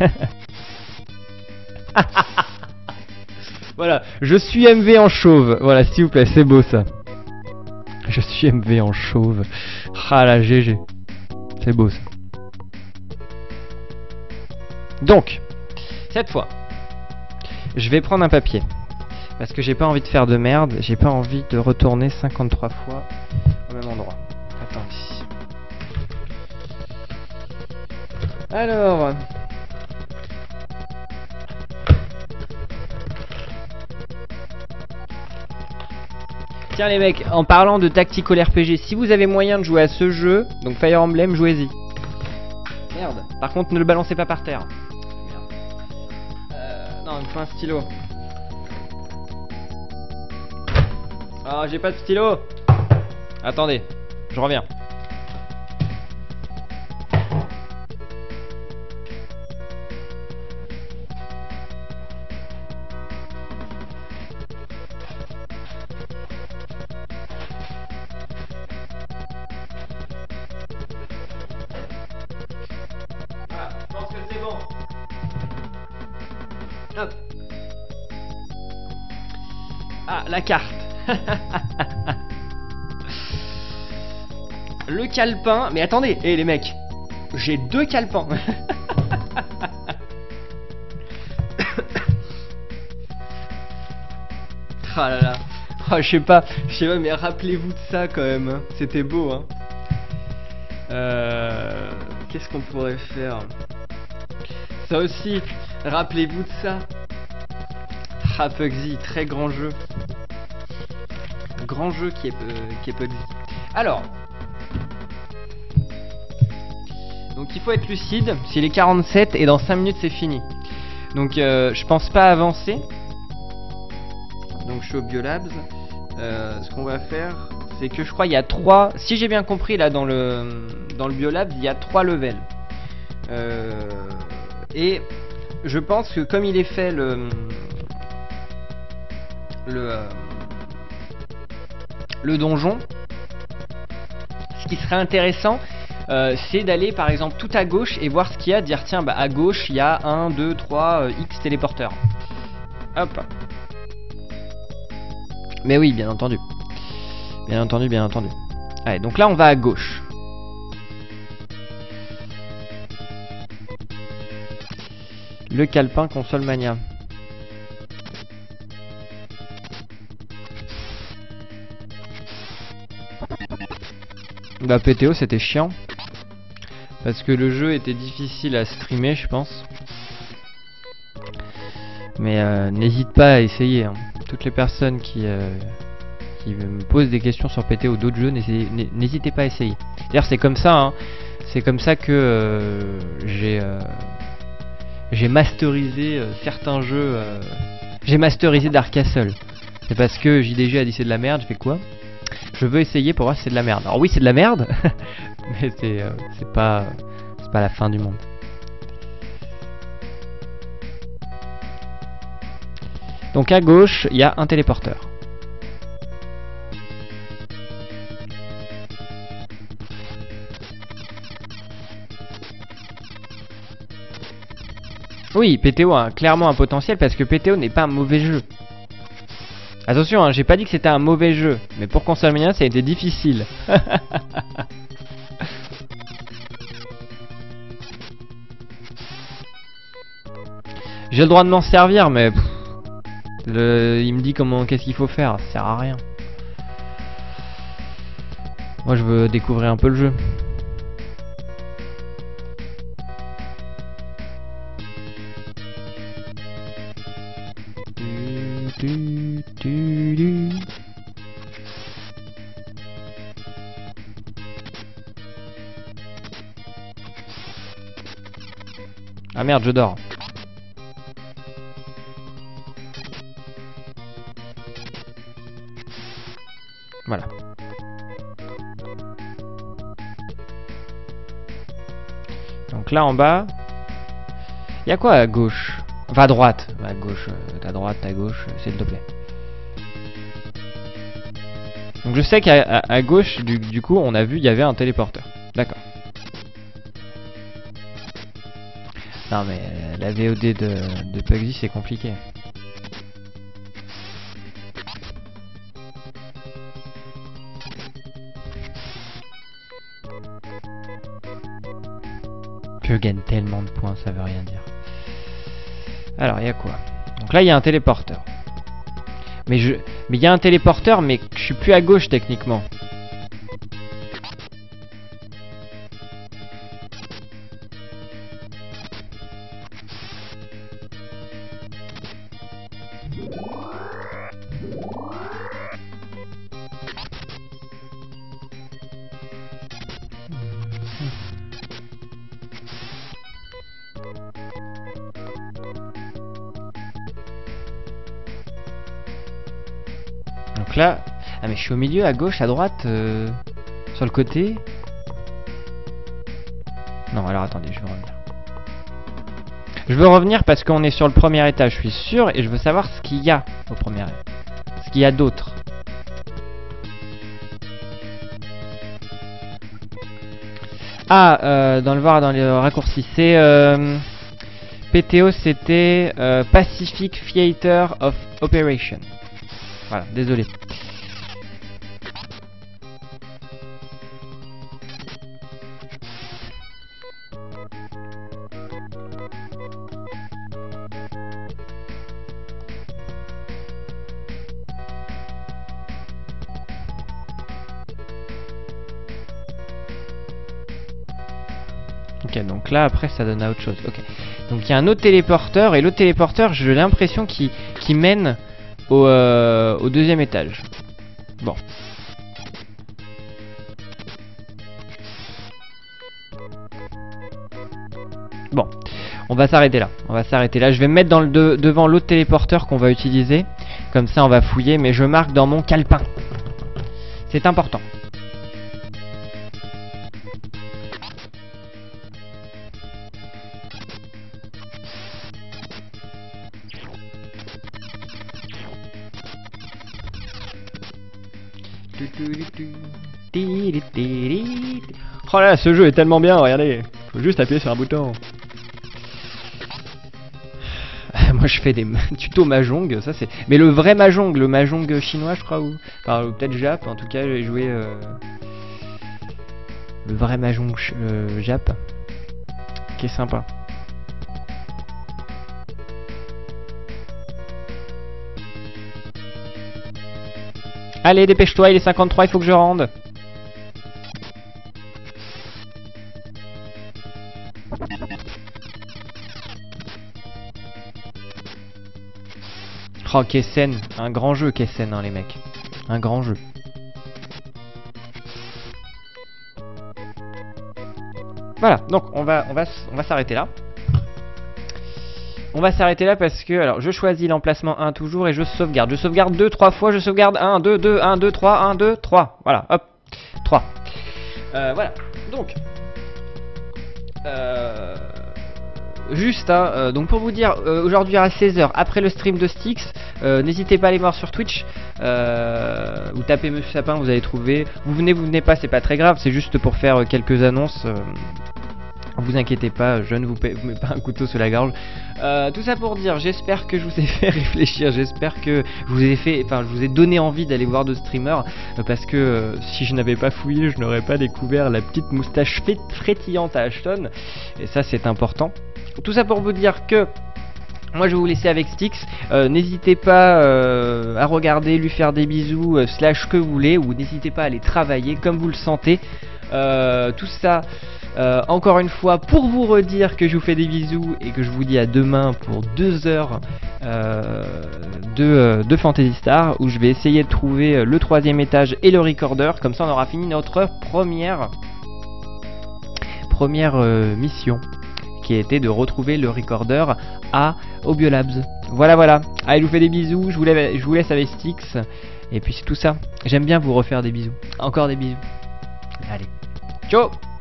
Voilà, je suis MV en chauve. Voilà, s'il vous plaît, c'est beau ça. Je suis MV en chauve. Ah la GG. C'est beau ça. Donc, cette fois, je vais prendre un papier. Parce que j'ai pas envie de faire de merde. J'ai pas envie de retourner 53 fois au même endroit. Attendez. Alors... Tiens les mecs, en parlant de tactical RPG, si vous avez moyen de jouer à ce jeu, donc Fire Emblem, jouez-y. Merde. Par contre, ne le balancez pas par terre. Merde. Non, il me faut un stylo. Ah, j'ai pas de stylo. Attendez, je reviens. Hop. Ah, la carte. Le calepin. Mais attendez, les mecs, j'ai 2 calepins. Ah là là. Oh, je sais pas, mais rappelez-vous de ça quand même. Hein. C'était beau, hein. Qu'est-ce qu'on pourrait faire? Ça aussi, rappelez-vous de ça. Ah, Pugsy, très grand jeu. Grand jeu qui est Pugsy. Alors, donc il faut être lucide. S'il est 47 et dans 5 minutes c'est fini. Donc je pense pas avancer. Donc je suis au Biolabs. Ce qu'on va faire, c'est que je crois il y a 3. Si j'ai bien compris là dans le Biolabs, il y a 3 levels. Et je pense que comme il est fait le donjon, ce qui serait intéressant, c'est d'aller par exemple tout à gauche et voir ce qu'il y a, dire tiens bah à gauche il y a 1, 2, 3 X téléporteurs. Hop. Mais oui, bien entendu. Bien entendu, bien entendu. Allez, donc là on va à gauche. Le calepin console mania. Bah PTO c'était chiant. Parce que le jeu était difficile à streamer je pense. Mais n'hésite pas à essayer. Hein. Toutes les personnes qui me posent des questions sur PT ou d'autres jeux, n'hésitez pas à essayer. D'ailleurs c'est comme ça, hein. C'est comme ça que j'ai masterisé certains jeux J'ai masterisé Dark Castle. C'est parce que JDG a dit c'est de la merde, je fais quoi? Je veux essayer pour voir si c'est de la merde. Alors oui, c'est de la merde, mais c'est pas la fin du monde. Donc à gauche, il y a un téléporteur. Oui, PTO a clairement un potentiel parce que PTO n'est pas un mauvais jeu. Attention, hein, j'ai pas dit que c'était un mauvais jeu, mais pour console mania, ça a été difficile. J'ai le droit de m'en servir, mais pff, il me dit qu'est-ce qu'il faut faire, ça sert à rien. Moi, je veux découvrir un peu le jeu. Ah merde, je dors. Voilà. Donc là en bas, il y a quoi à gauche? Enfin à droite. À gauche, à droite, à gauche, s'il te plaît. Donc je sais qu'à gauche, du coup, on a vu, il y avait un téléporteur. D'accord. Non mais la VOD de Pugsy c'est compliqué. Je gagne tellement de points, ça veut rien dire. Alors il y a quoi? Donc là il y a un téléporteur. Mais il y a un téléporteur mais je suis plus à gauche techniquement. Donc là, ah mais je suis au milieu, à gauche, à droite, sur le côté. Non, alors attendez, je vais revenir. Je veux revenir parce qu'on est sur le premier étage, je suis sûr, et je veux savoir ce qu'il y a au premier étage. Ce qu'il y a d'autre. Ah, dans le raccourci, c'est PTO, c'était Pacific Theater of Operation. Voilà, désolé. Ok, donc là après ça donne à autre chose. Ok. Donc il y a un autre téléporteur et l'autre téléporteur, j'ai l'impression qu'il mène au deuxième étage. Bon. Bon, on va s'arrêter là. On va s'arrêter là. Je vais me mettre devant l'autre téléporteur qu'on va utiliser. Comme ça on va fouiller, mais je marque dans mon calepin. C'est important. Oh là là, ce jeu est tellement bien, regardez. Faut juste appuyer sur un bouton. Moi je fais des tutos Mahjong, ça c'est... Mais le vrai Mahjong, le Mahjong chinois je crois, ou... Enfin peut-être Jap, en tout cas j'ai joué... Le vrai Mahjong Jap. Qui est sympa. Allez, dépêche-toi, il est 53, il faut que je rende. Oh, Kessen, un grand jeu Kessen, hein, les mecs. Un grand jeu. Voilà, donc on va s'arrêter là. on va s'arrêter là parce que, alors, je choisis l'emplacement 1 toujours et je sauvegarde. Je sauvegarde 2, 3 fois, je sauvegarde 1, 2, 2, 1, 2, 3, 1, 2, 3. Voilà, hop, 3. Voilà, donc... juste, hein, donc pour vous dire, aujourd'hui à 16h, après le stream de Styx, n'hésitez pas à aller voir sur Twitch, vous tapez Monsieur Sapin, vous allez trouver. Vous venez pas, c'est pas très grave, c'est juste pour faire quelques annonces. Vous inquiétez pas, je ne vous mets pas un couteau sous la gorge. Tout ça pour dire, j'espère que je vous ai fait réfléchir, j'espère que je vous ai fait, enfin, je vous ai donné envie d'aller voir de streamers, parce que si je n'avais pas fouillé, je n'aurais pas découvert la petite moustache frétillante à Ashton, et ça c'est important. Tout ça pour vous dire que moi je vais vous laisser avec Styx, n'hésitez pas à regarder, lui faire des bisous, slash que vous voulez, ou n'hésitez pas à aller travailler comme vous le sentez. Tout ça, encore une fois, pour vous redire que je vous fais des bisous et que je vous dis à demain pour 2 heures de Fantasy Star, où je vais essayer de trouver le 3e étage et le recorder. Comme ça on aura fini notre première mission, qui a été de retrouver le recorder à Obiolabs. Voilà, voilà. Allez, je vous fais des bisous, je vous laisse avec Styx. Et puis c'est tout ça. J'aime bien vous refaire des bisous. Encore des bisous. Allez. Ciao.